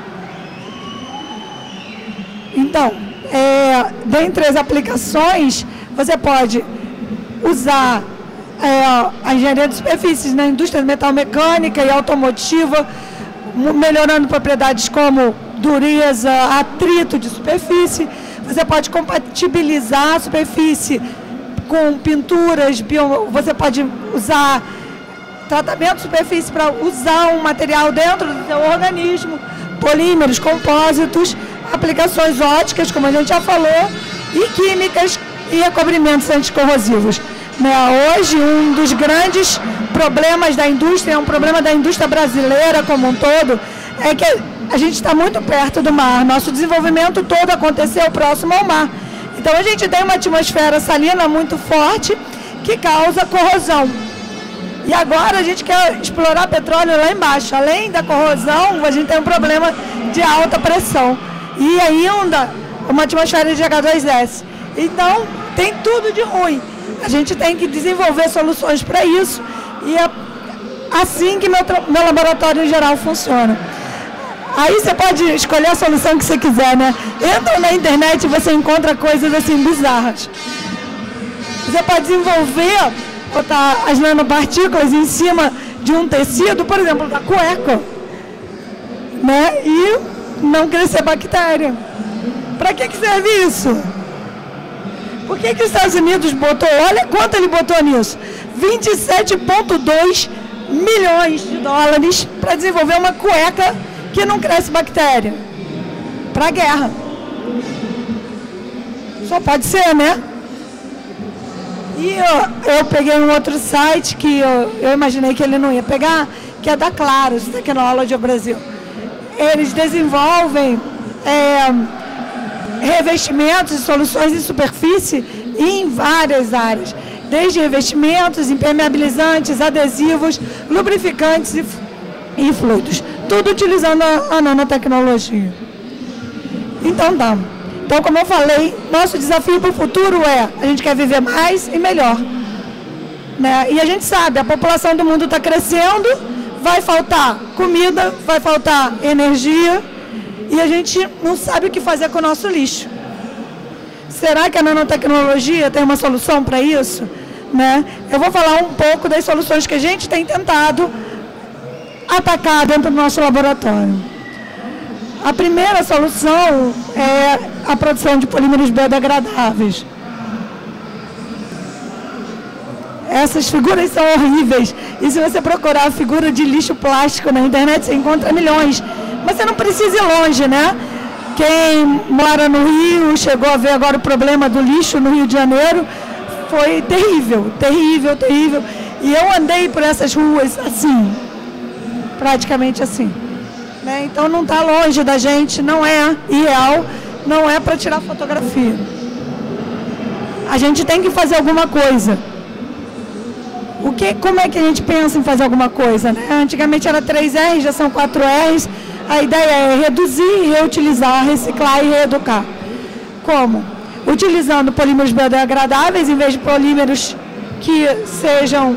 Então, dentre as aplicações, você pode usar a engenharia de superfícies na indústria metalmecânica e automotiva, melhorando propriedades como dureza, atrito de superfície. Você pode compatibilizar a superfície com pinturas, você pode usar tratamento de superfície para usar um material dentro do seu organismo, polímeros, compósitos, aplicações óticas, como a gente já falou, e químicas e recobrimentos anticorrosivos. Hoje, um dos grandes problemas da indústria, é um problema da indústria brasileira como um todo, é que a gente está muito perto do mar. Nosso desenvolvimento todo aconteceu próximo ao mar. Então, a gente tem uma atmosfera salina muito forte que causa corrosão. E agora a gente quer explorar petróleo lá embaixo. Além da corrosão, a gente tem um problema de alta pressão. E ainda uma atmosfera de H2S. Então, tem tudo de ruim. A gente tem que desenvolver soluções para isso. E é assim que meu laboratório em geral funciona. Aí você pode escolher a solução que você quiser, né? Entra na internet e você encontra coisas assim bizarras. Você pode desenvolver, botar as nanopartículas em cima de um tecido, por exemplo, da cueca, né? E não crescer bactéria. Para que serve isso? Por que os Estados Unidos botou, olha quanto ele botou nisso, 27,2 milhões de dólares para desenvolver uma cueca que não cresce bactéria? Para a guerra. Só pode ser, né? E eu peguei um outro site que eu imaginei que ele não ia pegar, que é da Claros Technology Brasil. Eles desenvolvem revestimentos e soluções em superfície em várias áreas, desde revestimentos, impermeabilizantes, adesivos, lubrificantes e fluidos, tudo utilizando a nanotecnologia. Então, tá. Então, como eu falei, nosso desafio para o futuro a gente quer viver mais e melhor. Né? E a gente sabe, a população do mundo está crescendo, vai faltar comida, vai faltar energia, e a gente não sabe o que fazer com o nosso lixo. Será que a nanotecnologia tem uma solução para isso? Né? Eu vou falar um pouco das soluções que a gente tem tentado atacar dentro do nosso laboratório. A primeira solução é a produção de polímeros biodegradáveis. Essas figuras são horríveis. E se você procurar a figura de lixo plástico na internet, você encontra milhões. Mas você não precisa ir longe, né? Quem mora no Rio, chegou a ver agora o problema do lixo no Rio de Janeiro, foi terrível, terrível, terrível. E eu andei por essas ruas assim, praticamente assim. Né? Então não está longe da gente, não é irreal, não é para tirar fotografia. A gente tem que fazer alguma coisa. Como é que a gente pensa em fazer alguma coisa? Né? Antigamente era 3R, já são 4Rs. A ideia é reduzir, reutilizar, reciclar e reeducar. Como? Utilizando polímeros biodegradáveis em vez de polímeros que sejam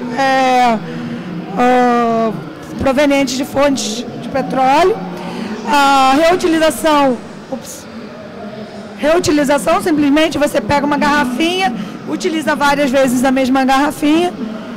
provenientes de fontes de petróleo. A reutilização, reutilização, simplesmente você pega uma garrafinha, utiliza várias vezes a mesma garrafinha.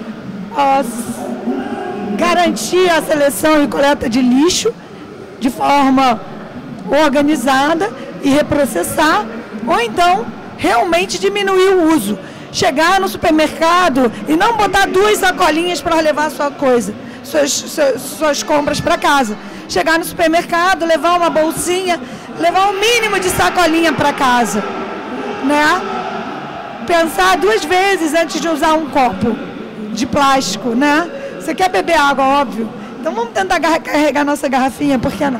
Garantir a seleção e coleta de lixo de forma organizada e reprocessar, ou então realmente diminuir o uso. Chegar no supermercado e não botar 2 sacolinhas para levar a sua coisa, suas compras para casa. Chegar no supermercado, levar uma bolsinha, levar o mínimo de sacolinha para casa. Né? Pensar 2 vezes antes de usar um copo de plástico, né? Você quer beber água, óbvio. Então vamos tentar carregar nossa garrafinha, por que não?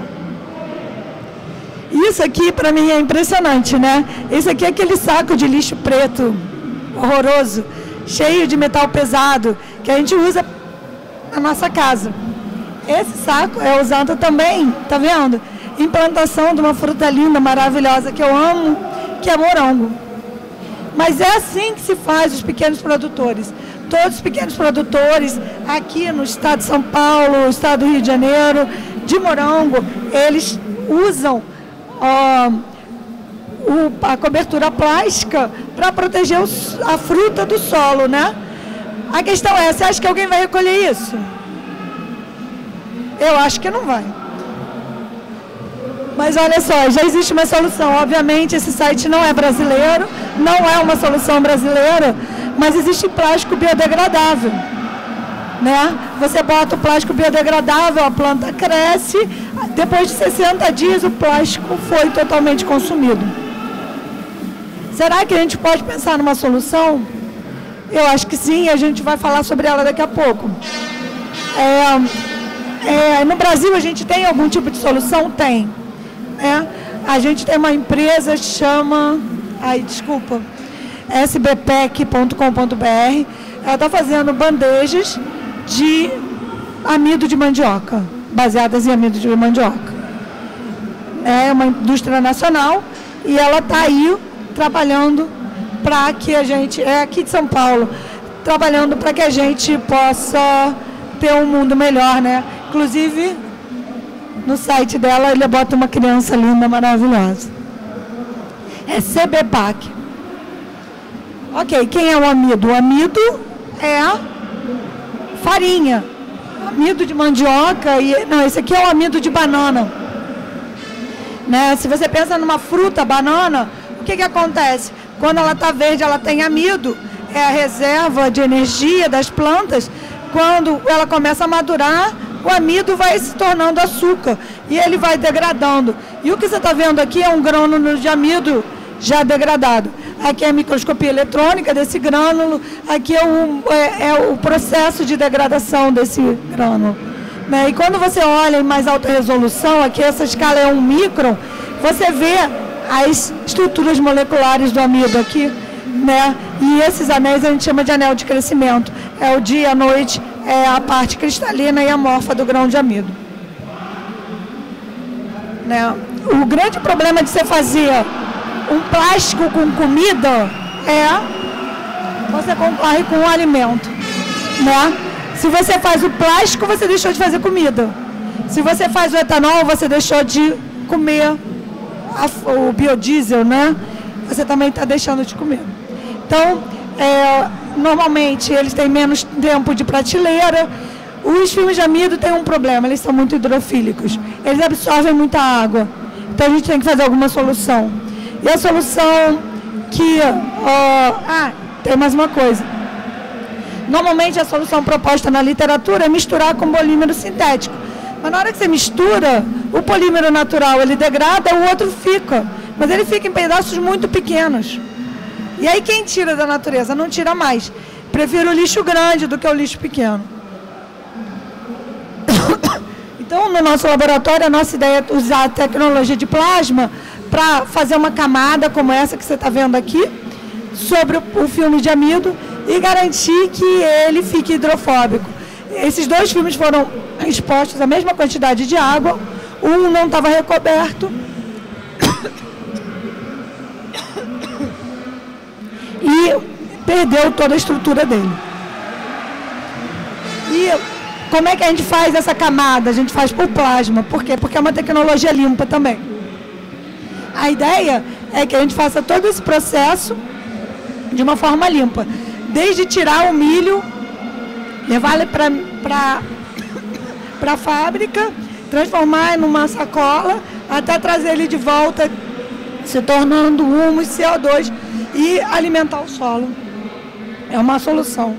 Isso aqui para mim é impressionante, né? Esse aqui é aquele saco de lixo preto, horroroso, cheio de metal pesado, que a gente usa na nossa casa. Esse saco é usado também, tá vendo? Em plantação de uma fruta linda, maravilhosa, que eu amo, que é morango. Mas é assim que se faz os pequenos produtores. Todos os pequenos produtores aqui no estado de São Paulo, estado do Rio de Janeiro, de morango, eles usam a cobertura plástica para proteger a fruta do solo, né? A questão é, você acha que alguém vai recolher isso? Eu acho que não vai. Mas olha só, já existe uma solução. Obviamente esse site não é brasileiro, não é uma solução brasileira, mas existe plástico biodegradável, né? Você bota o plástico biodegradável, a planta cresce, depois de 60 dias o plástico foi totalmente consumido. Será que a gente pode pensar numa solução? Eu acho que sim, a gente vai falar sobre ela daqui a pouco. No Brasil a gente tem algum tipo de solução? Tem. A gente tem uma empresa que chama, sbpec.com.br. Ela está fazendo bandejas de amido de mandioca, baseadas em amido de mandioca. É uma indústria nacional e ela está aí trabalhando para que a gente, aqui de São Paulo, trabalhando para que a gente possa ter um mundo melhor, né? Inclusive, no site dela, ele bota uma criança linda, maravilhosa. É CBPAC. Ok, quem é o amido? O amido é farinha. Amido de mandioca. Não, esse aqui é o amido de banana. Né? Se você pensa numa fruta, banana, o que acontece? Quando ela está verde, ela tem amido. É a reserva de energia das plantas. Quando ela começa a madurar, o amido vai se tornando açúcar e ele vai degradando. E o que você está vendo aqui é um grânulo de amido já degradado. Aqui é a microscopia eletrônica desse grânulo, aqui é o processo de degradação desse grânulo. Né? E quando você olha em mais alta resolução, aqui essa escala é 1 micron, você vê as estruturas moleculares do amido aqui, né? E esses anéis a gente chama de anel de crescimento. É o dia, a noite, é a parte cristalina e amorfa do grão de amido. Né? O grande problema de você fazer um plástico com comida é você concorre com o alimento. Né? Se você faz o plástico, você deixou de fazer comida. Se você faz o etanol, você deixou de comer o biodiesel, né? Você também está deixando de comer. Então, normalmente eles têm menos tempo de prateleira. Os filmes de amido têm um problema, eles são muito hidrofílicos. Eles absorvem muita água. Então a gente tem que fazer alguma solução. E a solução que... tem mais uma coisa. Normalmente a solução proposta na literatura é misturar com polímero sintético. Mas na hora que você mistura, o polímero natural ele degrada, o outro fica. Mas ele fica em pedaços muito pequenos. E aí quem tira da natureza? Não tira mais. Prefiro o lixo grande do que o lixo pequeno. Então, no nosso laboratório, a nossa ideia é usar a tecnologia de plasma para fazer uma camada como essa que você está vendo aqui, sobre o filme de amido e garantir que ele fique hidrofóbico. Esses dois filmes foram expostos à mesma quantidade de água, um não estava recoberto e perdeu toda a estrutura dele. E como é que a gente faz essa camada? A gente faz por plasma. Por quê? Porque é uma tecnologia limpa também. A ideia é que a gente faça todo esse processo de uma forma limpa. Desde tirar o milho, levar ele para a fábrica, transformar numa sacola, até trazer ele de volta, se tornando humus, CO2, e alimentar o solo. É uma solução.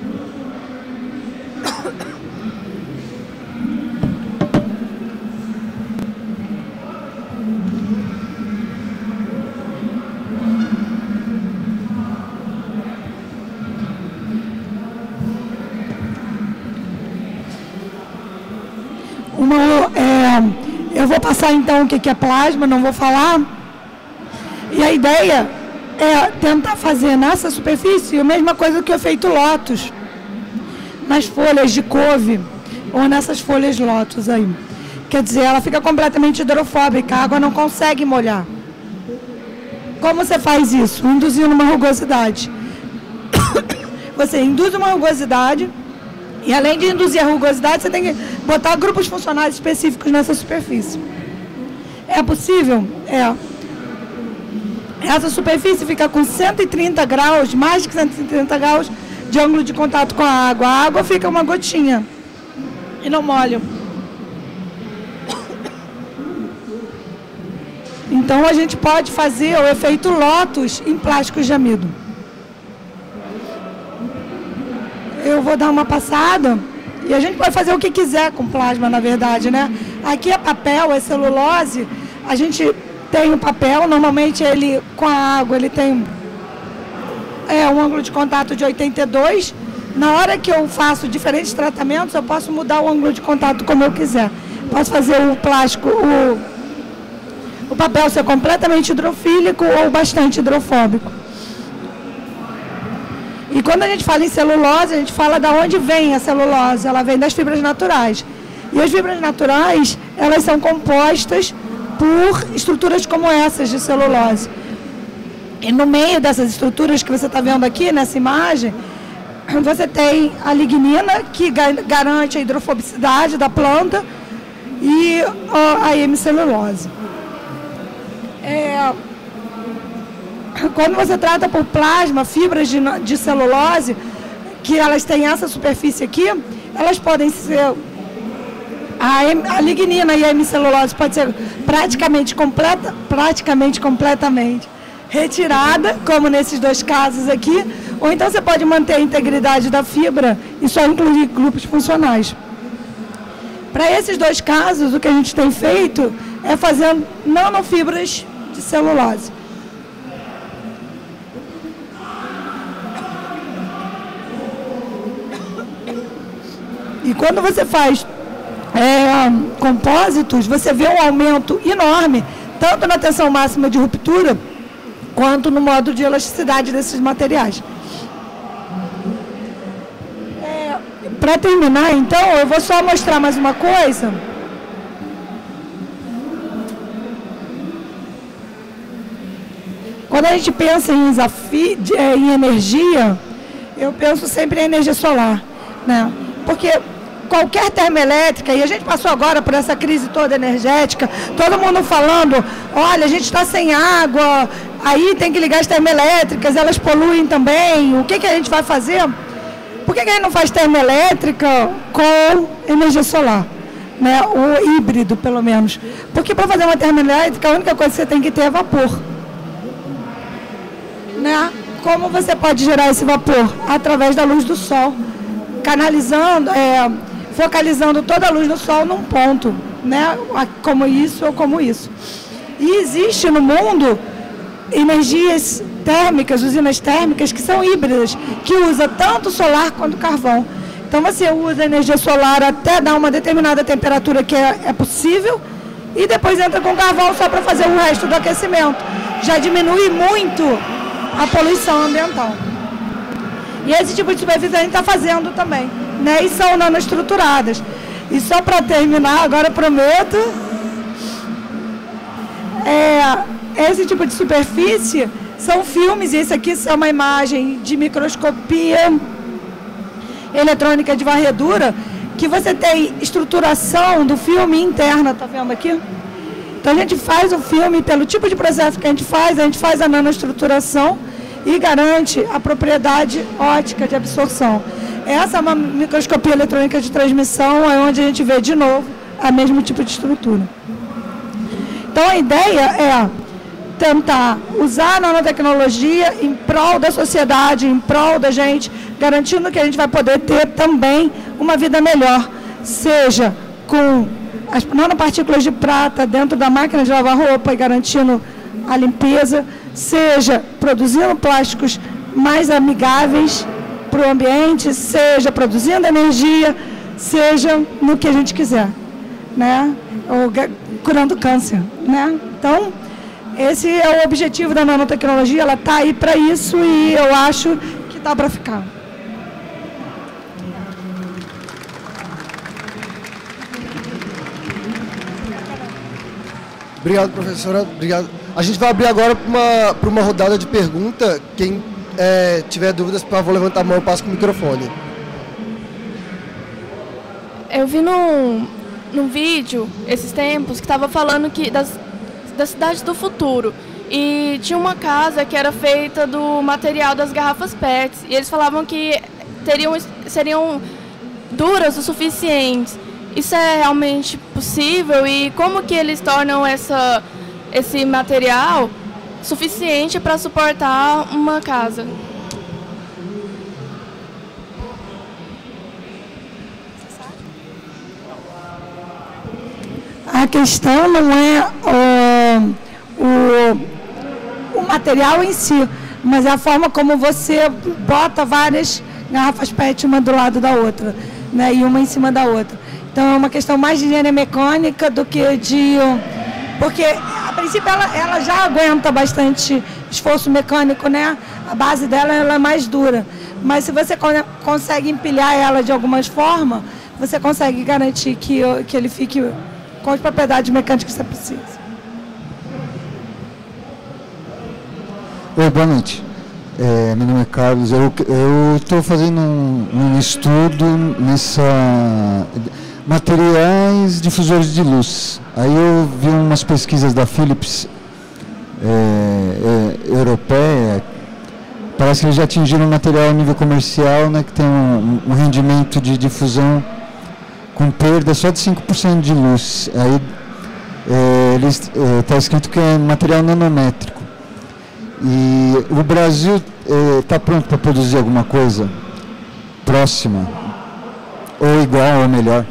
Eu vou passar então o que é plasma, não vou falar. E a ideia é tentar fazer nessa superfície a mesma coisa que o efeito lótus, nas folhas de couve ou nessas folhas lótus aí. Quer dizer, ela fica completamente hidrofóbica, a água não consegue molhar. Como você faz isso? Induzindo uma rugosidade. Você induz uma rugosidade. E além de induzir a rugosidade, você tem que botar grupos funcionais específicos nessa superfície. É possível? É. Essa superfície fica com 130 graus, mais de 130 graus de ângulo de contato com a água fica uma gotinha e não molha. Então a gente pode fazer o efeito Lotus em plásticos de amido. Eu vou dar uma passada e a gente pode fazer o que quiser com plasma, na verdade, né? Aqui é papel, é celulose, a gente tem o papel, normalmente ele com a água ele tem um ângulo de contato de 82. Na hora que eu faço diferentes tratamentos, eu posso mudar o ângulo de contato como eu quiser. Posso fazer o plástico, o papel ser completamente hidrofílico ou bastante hidrofóbico. E quando a gente fala em celulose, a gente fala de onde vem a celulose. Ela vem das fibras naturais. E as fibras naturais, elas são compostas por estruturas como essas de celulose. E no meio dessas estruturas que você está vendo aqui nessa imagem, você tem a lignina, que garante a hidrofobicidade da planta, e a hemicelulose. Quando você trata por plasma, fibras de celulose, que elas têm essa superfície aqui, elas podem ser... A lignina e a hemicelulose pode ser praticamente completamente retirada, como nesses dois casos aqui, ou então você pode manter a integridade da fibra e só incluir grupos funcionais. Para esses dois casos, o que a gente tem feito é fazer nanofibras de celulose. E quando você faz compósitos, você vê um aumento enorme, tanto na tensão máxima de ruptura, quanto no modo de elasticidade desses materiais. Para terminar, então, eu vou só mostrar mais uma coisa. Quando a gente pensa em energia, eu penso sempre em energia solar, né? Porque qualquer termoelétrica, e a gente passou agora por essa crise toda energética, todo mundo falando, olha, a gente está sem água, aí tem que ligar as termoelétricas, elas poluem também, o que a gente vai fazer? Por que a gente não faz termoelétrica com energia solar? Né? O híbrido, pelo menos. Porque para fazer uma termoelétrica, a única coisa que você tem que ter é vapor. Né? Como você pode gerar esse vapor? Através da luz do sol, canalizando, focalizando toda a luz do sol num ponto, né? Como isso ou como isso. E existe no mundo energias térmicas, usinas térmicas, que são híbridas, que usa tanto solar quanto carvão. Então você usa energia solar até dar uma determinada temperatura que é possível, e depois entra com carvão só para fazer o resto do aquecimento. Já diminui muito a poluição ambiental. E esse tipo de superfície a gente está fazendo também, né? E são nanoestruturadas. E só para terminar, agora prometo, esse tipo de superfície são filmes, e esse aqui é uma imagem de microscopia eletrônica de varredura, que você tem estruturação do filme interna, tá vendo aqui? Então a gente faz o filme, pelo tipo de processo que a gente faz a nanoestruturação e garante a propriedade ótica de absorção. Essa é uma microscopia eletrônica de transmissão, é onde a gente vê de novo o mesmo tipo de estrutura. Então a ideia é tentar usar a nanotecnologia em prol da sociedade, em prol da gente, garantindo que a gente vai poder ter também uma vida melhor, seja com as nanopartículas de prata dentro da máquina de lavar roupa e garantindo a limpeza, seja produzindo plásticos mais amigáveis para o ambiente, seja produzindo energia, seja no que a gente quiser, né? Ou curando câncer, né? Então, esse é o objetivo da nanotecnologia, ela está aí para isso e eu acho que dá para ficar. Obrigado, professora. Obrigado. A gente vai abrir agora para uma rodada de pergunta. Quem tiver dúvidas, por favor, levanta a mão e passa com o microfone. Eu vi num vídeo, esses tempos, que estava falando das cidades do futuro. E tinha uma casa que era feita do material das garrafas PETs. E eles falavam que seriam duras o suficiente. Isso é realmente possível? E como que eles tornam esse material suficiente para suportar uma casa? A questão não é o material em si, mas é a forma como você bota várias garrafas PET uma do lado da outra, né, e uma em cima da outra. Então é uma questão mais de engenharia mecânica do que de... Porque a princípio ela já aguenta bastante esforço mecânico, né? A base dela ela é mais dura. Mas se você consegue empilhar ela de algumas formas, você consegue garantir que ele fique com as propriedades mecânicas que você precisa. Oi, boa noite. Meu nome é Carlos. Eu estou fazendo um estudo nessa materiais difusores de luz. Aí eu vi umas pesquisas da Philips europeia. Parece que eles já atingiram um material a nível comercial, né, que tem um rendimento de difusão com perda só de 5% de luz. Aí está escrito que é material nanométrico. E o Brasil está pronto para produzir alguma coisa próxima, ou igual, ou melhor?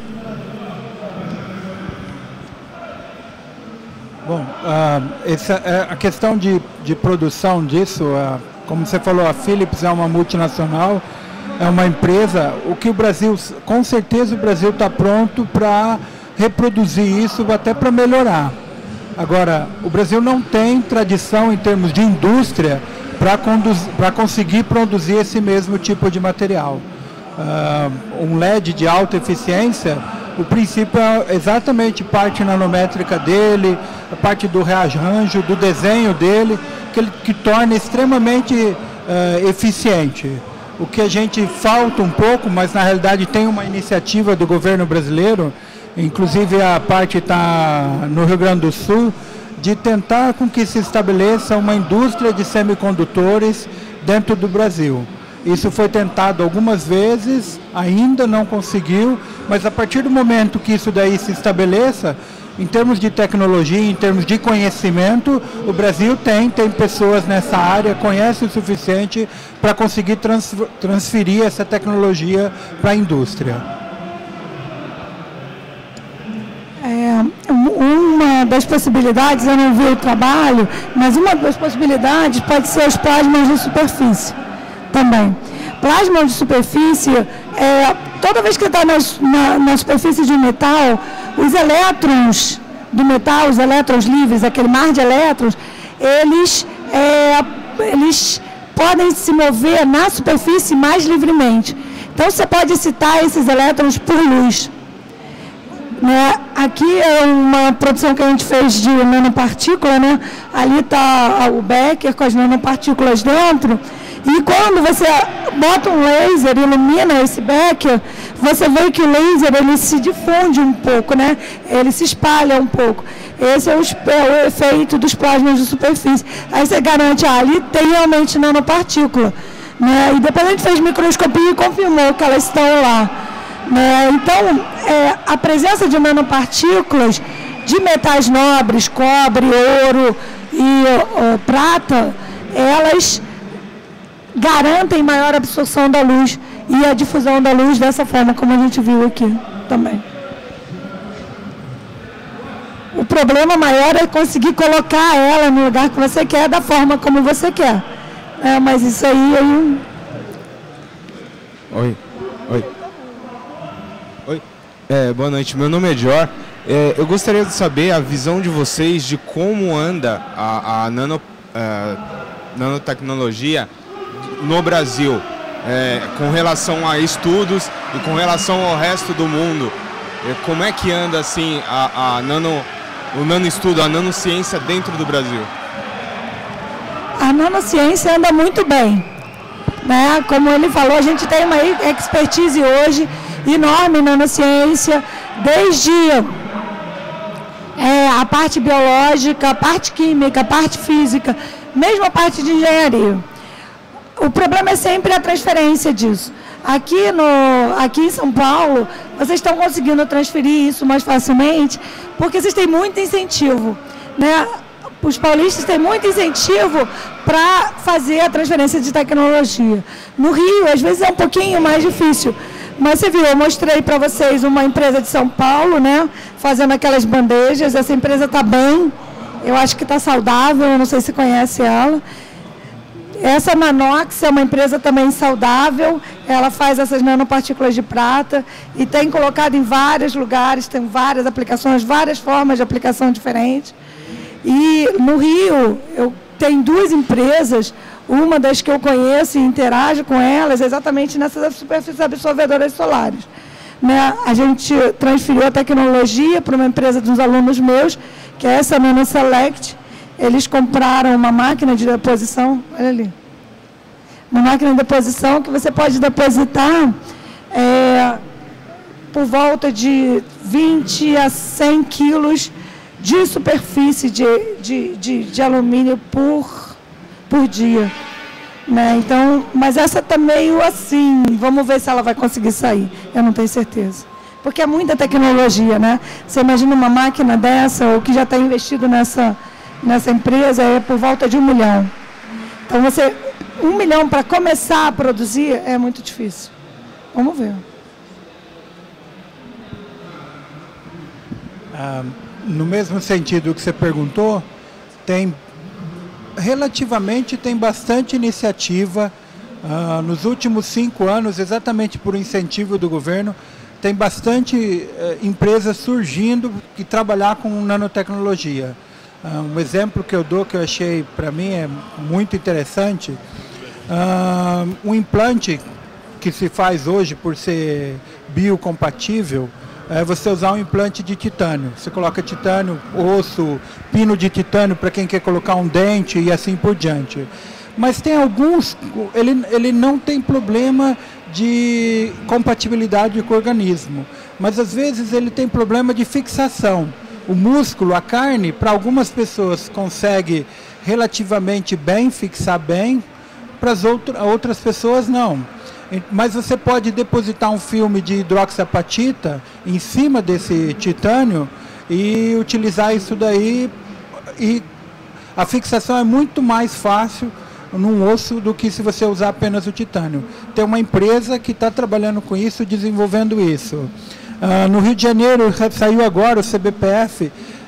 Bom, a questão de produção disso, como você falou, a Philips é uma multinacional, é uma empresa. O que o Brasil, com certeza o Brasil está pronto para reproduzir isso, até para melhorar. Agora, o Brasil não tem tradição em termos de indústria para conseguir produzir esse mesmo tipo de material. Um LED de alta eficiência, o princípio é exatamente parte nanométrica dele, a parte do rearranjo, do desenho dele, que torna extremamente eficiente. O que a gente falta um pouco, mas na realidade tem uma iniciativa do governo brasileiro, inclusive a parte está no Rio Grande do Sul, de tentar com que se estabeleça uma indústria de semicondutores dentro do Brasil. Isso foi tentado algumas vezes, ainda não conseguiu, mas a partir do momento que isso daí se estabeleça, em termos de tecnologia, em termos de conhecimento, o Brasil tem pessoas nessa área, conhece o suficiente para conseguir transferir essa tecnologia para a indústria. Uma das possibilidades, eu não vi o trabalho, mas uma das possibilidades pode ser os plasmas de superfície também. Plasma de superfície, toda vez que está na superfície de um metal, os elétrons do metal, os elétrons livres, aquele mar de elétrons, eles podem se mover na superfície mais livremente. Então você pode excitar esses elétrons por luz. Né? Aqui é uma produção que a gente fez de nanopartícula, né? Ali está o Becker com as nanopartículas dentro, e quando você bota um laser e ilumina esse Becker, você vê que o laser ele se difunde um pouco, né? Ele se espalha um pouco. Esse é o efeito dos plasmas de superfície. Aí você garante, ali tem realmente nanopartícula, né? E depois a gente fez microscopia e confirmou que elas estão lá. Então, a presença de nanopartículas de metais nobres, cobre, ouro e prata, elas garantem maior absorção da luz e a difusão da luz dessa forma, como a gente viu aqui também. O problema maior é conseguir colocar ela no lugar que você quer, da forma como você quer. Mas isso aí... Oi. Boa noite, meu nome é Jor. Eu gostaria de saber a visão de vocês de como anda a nanotecnologia no Brasil, com relação a estudos e com relação ao resto do mundo. Como é que anda assim o nanoestudo, a nanociência dentro do Brasil? A nanociência anda muito bem, né? Como ele falou, a gente tem uma expertise hoje enorme na nanociência, desde a parte biológica, a parte química, a parte física, mesmo a parte de engenharia. O problema é sempre a transferência disso. Aqui em São Paulo, vocês estão conseguindo transferir isso mais facilmente, porque vocês têm muito incentivo, né? Os paulistas têm muito incentivo para fazer a transferência de tecnologia. No Rio, às vezes é um pouquinho mais difícil. Mas você viu, eu mostrei para vocês uma empresa de São Paulo, né, fazendo aquelas bandejas. Essa empresa está bem, eu acho que está saudável, eu não sei se conhece ela. Essa Nanox é uma empresa também saudável, ela faz essas nanopartículas de prata e tem colocado em vários lugares, tem várias aplicações, várias formas de aplicação diferentes. E no Rio, eu tenho 2 empresas, uma das que eu conheço e interajo com elas, exatamente nessas superfícies absorvedoras solares. Né? A gente transferiu a tecnologia para uma empresa dos alunos meus, que é essa NanoSelect. Eles compraram uma máquina de deposição, olha ali, uma máquina de deposição que você pode depositar por volta de 20 a 100 quilos de superfície de alumínio por dia. Né? Então, mas essa está meio assim, vamos ver se ela vai conseguir sair, eu não tenho certeza. Porque é muita tecnologia, né? Você imagina uma máquina dessa, ou que já está investido nessa empresa, é por volta de 1 milhão. Então, 1 milhão para começar a produzir é muito difícil. Vamos ver. No mesmo sentido que você perguntou, relativamente tem bastante iniciativa. Nos últimos 5 anos, exatamente por incentivo do governo, tem bastante empresas surgindo que trabalhar com nanotecnologia. Um exemplo que eu dou, que eu achei para mim é muito interessante, um implante que se faz hoje por ser biocompatível, é você usar um implante de titânio. Você coloca titânio, osso, pino de titânio para quem quer colocar um dente e assim por diante. Mas tem alguns, ele não tem problema de compatibilidade com o organismo, mas às vezes ele tem problema de fixação. O músculo, a carne, para algumas pessoas consegue relativamente bem, fixar bem, para as outras pessoas não. Mas você pode depositar um filme de hidroxiapatita em cima desse titânio e utilizar isso daí, e a fixação é muito mais fácil num osso do que se você usar apenas o titânio. Tem uma empresa que está trabalhando com isso, desenvolvendo isso. No Rio de Janeiro saiu agora o CBPF.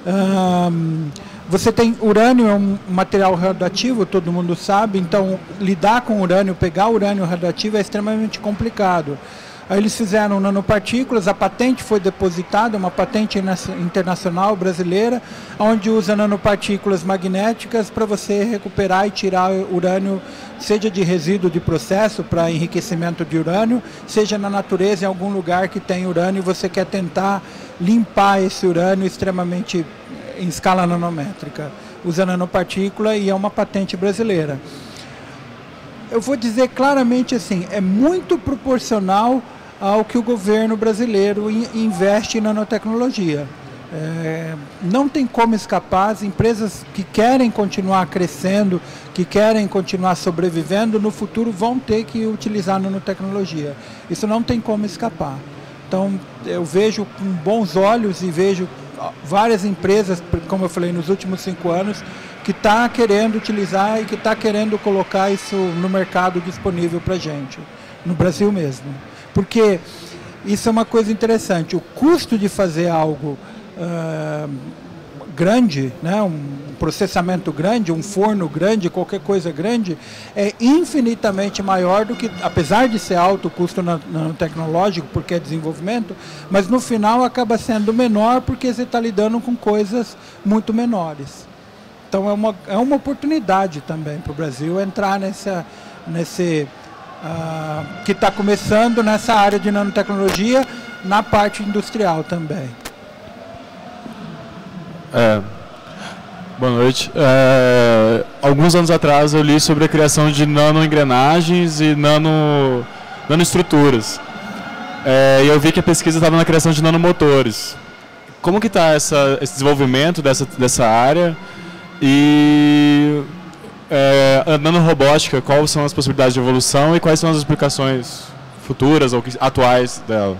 Você tem urânio, é um material radioativo, todo mundo sabe, então lidar com urânio, pegar urânio radioativo é extremamente complicado. Aí eles fizeram nanopartículas, a patente foi depositada, uma patente internacional brasileira, onde usa nanopartículas magnéticas para você recuperar e tirar urânio, seja de resíduo de processo para enriquecimento de urânio, seja na natureza, em algum lugar que tem urânio e você quer tentar limpar esse urânio extremamente em escala nanométrica. Usa nanopartícula e é uma patente brasileira. Eu vou dizer claramente assim, é muito proporcional ao que o governo brasileiro investe em nanotecnologia. Não tem como escapar. As empresas que querem continuar crescendo, que querem continuar sobrevivendo, no futuro vão ter que utilizar nanotecnologia. Isso não tem como escapar. Então, eu vejo com bons olhos e vejo várias empresas, como eu falei, nos últimos 5 anos, que está querendo utilizar e que está querendo colocar isso no mercado disponível para a gente, no Brasil mesmo. Porque isso é uma coisa interessante, o custo de fazer algo grande, né, um processamento grande, um forno grande, qualquer coisa grande, é infinitamente maior do que, apesar de ser alto o custo nanotecnológico, porque é desenvolvimento, mas no final acaba sendo menor porque você está lidando com coisas muito menores. Então é uma oportunidade também para o Brasil entrar que está começando nessa área de nanotecnologia, na parte industrial também. Boa noite. Alguns anos atrás eu li sobre a criação de nanoengrenagens e nanoestruturas. E eu vi que a pesquisa estava na criação de nanomotores. Como que está esse desenvolvimento dessa área? E a nanorobótica, quais são as possibilidades de evolução e quais são as explicações futuras ou atuais dela?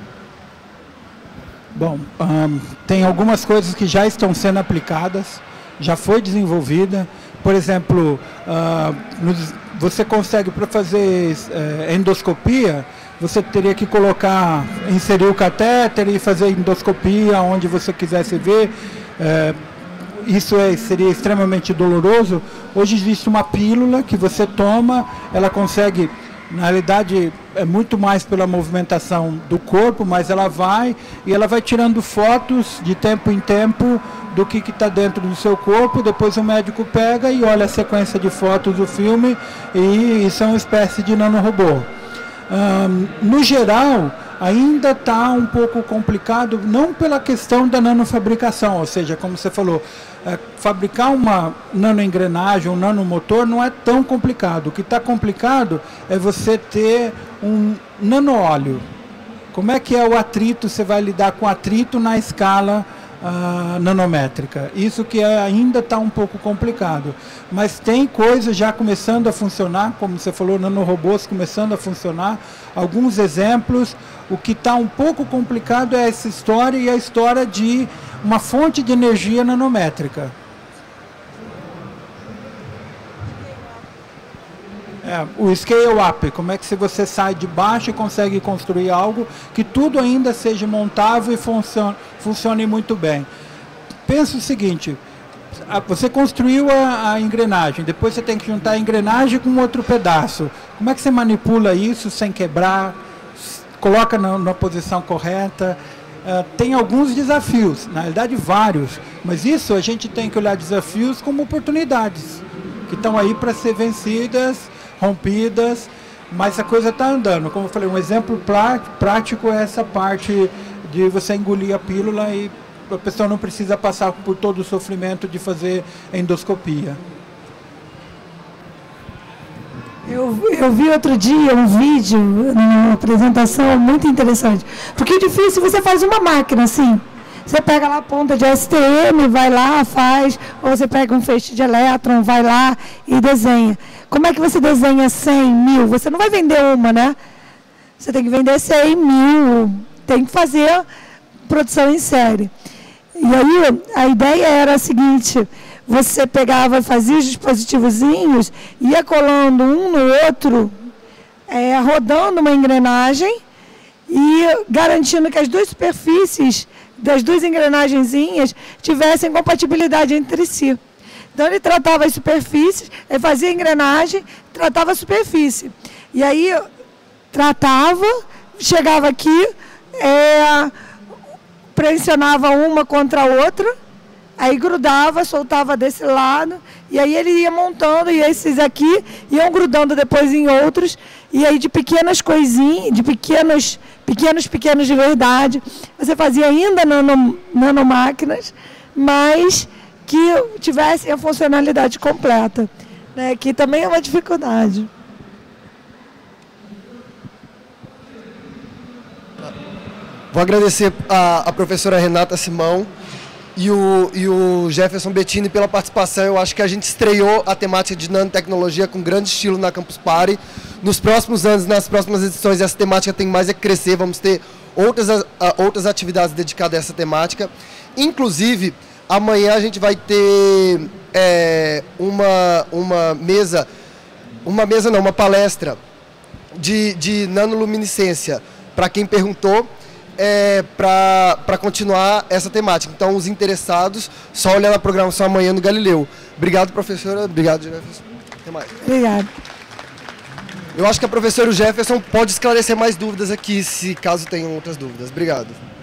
Bom, tem algumas coisas que já estão sendo aplicadas, já foi desenvolvida. Por exemplo, você consegue, para fazer endoscopia, você teria que inserir o catéter e fazer endoscopia onde você quisesse ver. Isso seria extremamente doloroso. Hoje existe uma pílula que você toma, ela consegue, na realidade, é muito mais pela movimentação do corpo, mas ela vai tirando fotos de tempo em tempo do que está dentro do seu corpo. Depois o médico pega e olha a sequência de fotos do filme, e isso é uma espécie de nanorobô. No geral, ainda está um pouco complicado, não pela questão da nanofabricação, ou seja, como você falou, fabricar uma nanoengrenagem, um nanomotor não é tão complicado. O que está complicado é você ter um nanoóleo. Como é que é o atrito? Você vai lidar com atrito na escala nanométrica. Isso que ainda está um pouco complicado. Mas tem coisas já começando a funcionar, como você falou, nanorobôs começando a funcionar. Alguns exemplos. O que está um pouco complicado é essa história, e a história de uma fonte de energia nanométrica. O scale-up, como é que se você sai de baixo e consegue construir algo que tudo ainda seja montável e funcione muito bem. Pensa o seguinte, você construiu a engrenagem, depois você tem que juntar a engrenagem com outro pedaço. Como é que você manipula isso sem quebrar, coloca na posição correta? Tem alguns desafios, na realidade vários, mas isso a gente tem que olhar desafios como oportunidades, que estão aí para ser vencidas, rompidas, mas a coisa está andando. Como eu falei, um exemplo prático é essa parte de você engolir a pílula e a pessoa não precisa passar por todo o sofrimento de fazer endoscopia. Eu vi outro dia um vídeo, uma apresentação muito interessante, porque é difícil, você faz uma máquina assim, você pega lá a ponta de STM, vai lá, faz, ou você pega um feixe de elétron, vai lá e desenha. Como é que você desenha 100, 1000? Você não vai vender uma, né? Você tem que vender 100, 1000, tem que fazer produção em série. E aí a ideia era a seguinte: você pegava e fazia os dispositivozinhos, ia colando um no outro, rodando uma engrenagem e garantindo que as duas superfícies das duas engrenagenzinhas tivessem compatibilidade entre si. Então ele tratava as superfícies, ele fazia a engrenagem, tratava a superfície. E aí tratava, chegava aqui, pressionava uma contra a outra, aí grudava, soltava desse lado, e aí ele ia montando, e esses aqui iam grudando depois em outros, e aí de pequenas coisinhas, de pequenos de verdade, você fazia ainda nanomáquinas, mas que tivessem a funcionalidade completa, né? Que também é uma dificuldade. Vou agradecer a professora Renata Simão e o Jefferson Bettini pela participação. Eu acho que a gente estreou a temática de nanotecnologia com grande estilo na Campus Party. Nos próximos anos, nas próximas edições, essa temática tem mais a crescer. Vamos ter outras atividades dedicadas a essa temática. Inclusive, amanhã a gente vai ter uma palestra de nanoluminescência, para quem perguntou, para continuar essa temática. Então, os interessados, só olhar na programação amanhã no Galileu. Obrigado, professora. Obrigado, Jefferson. Até mais. Obrigada. Eu acho que a professora Jefferson pode esclarecer mais dúvidas aqui, caso tenham outras dúvidas. Obrigado.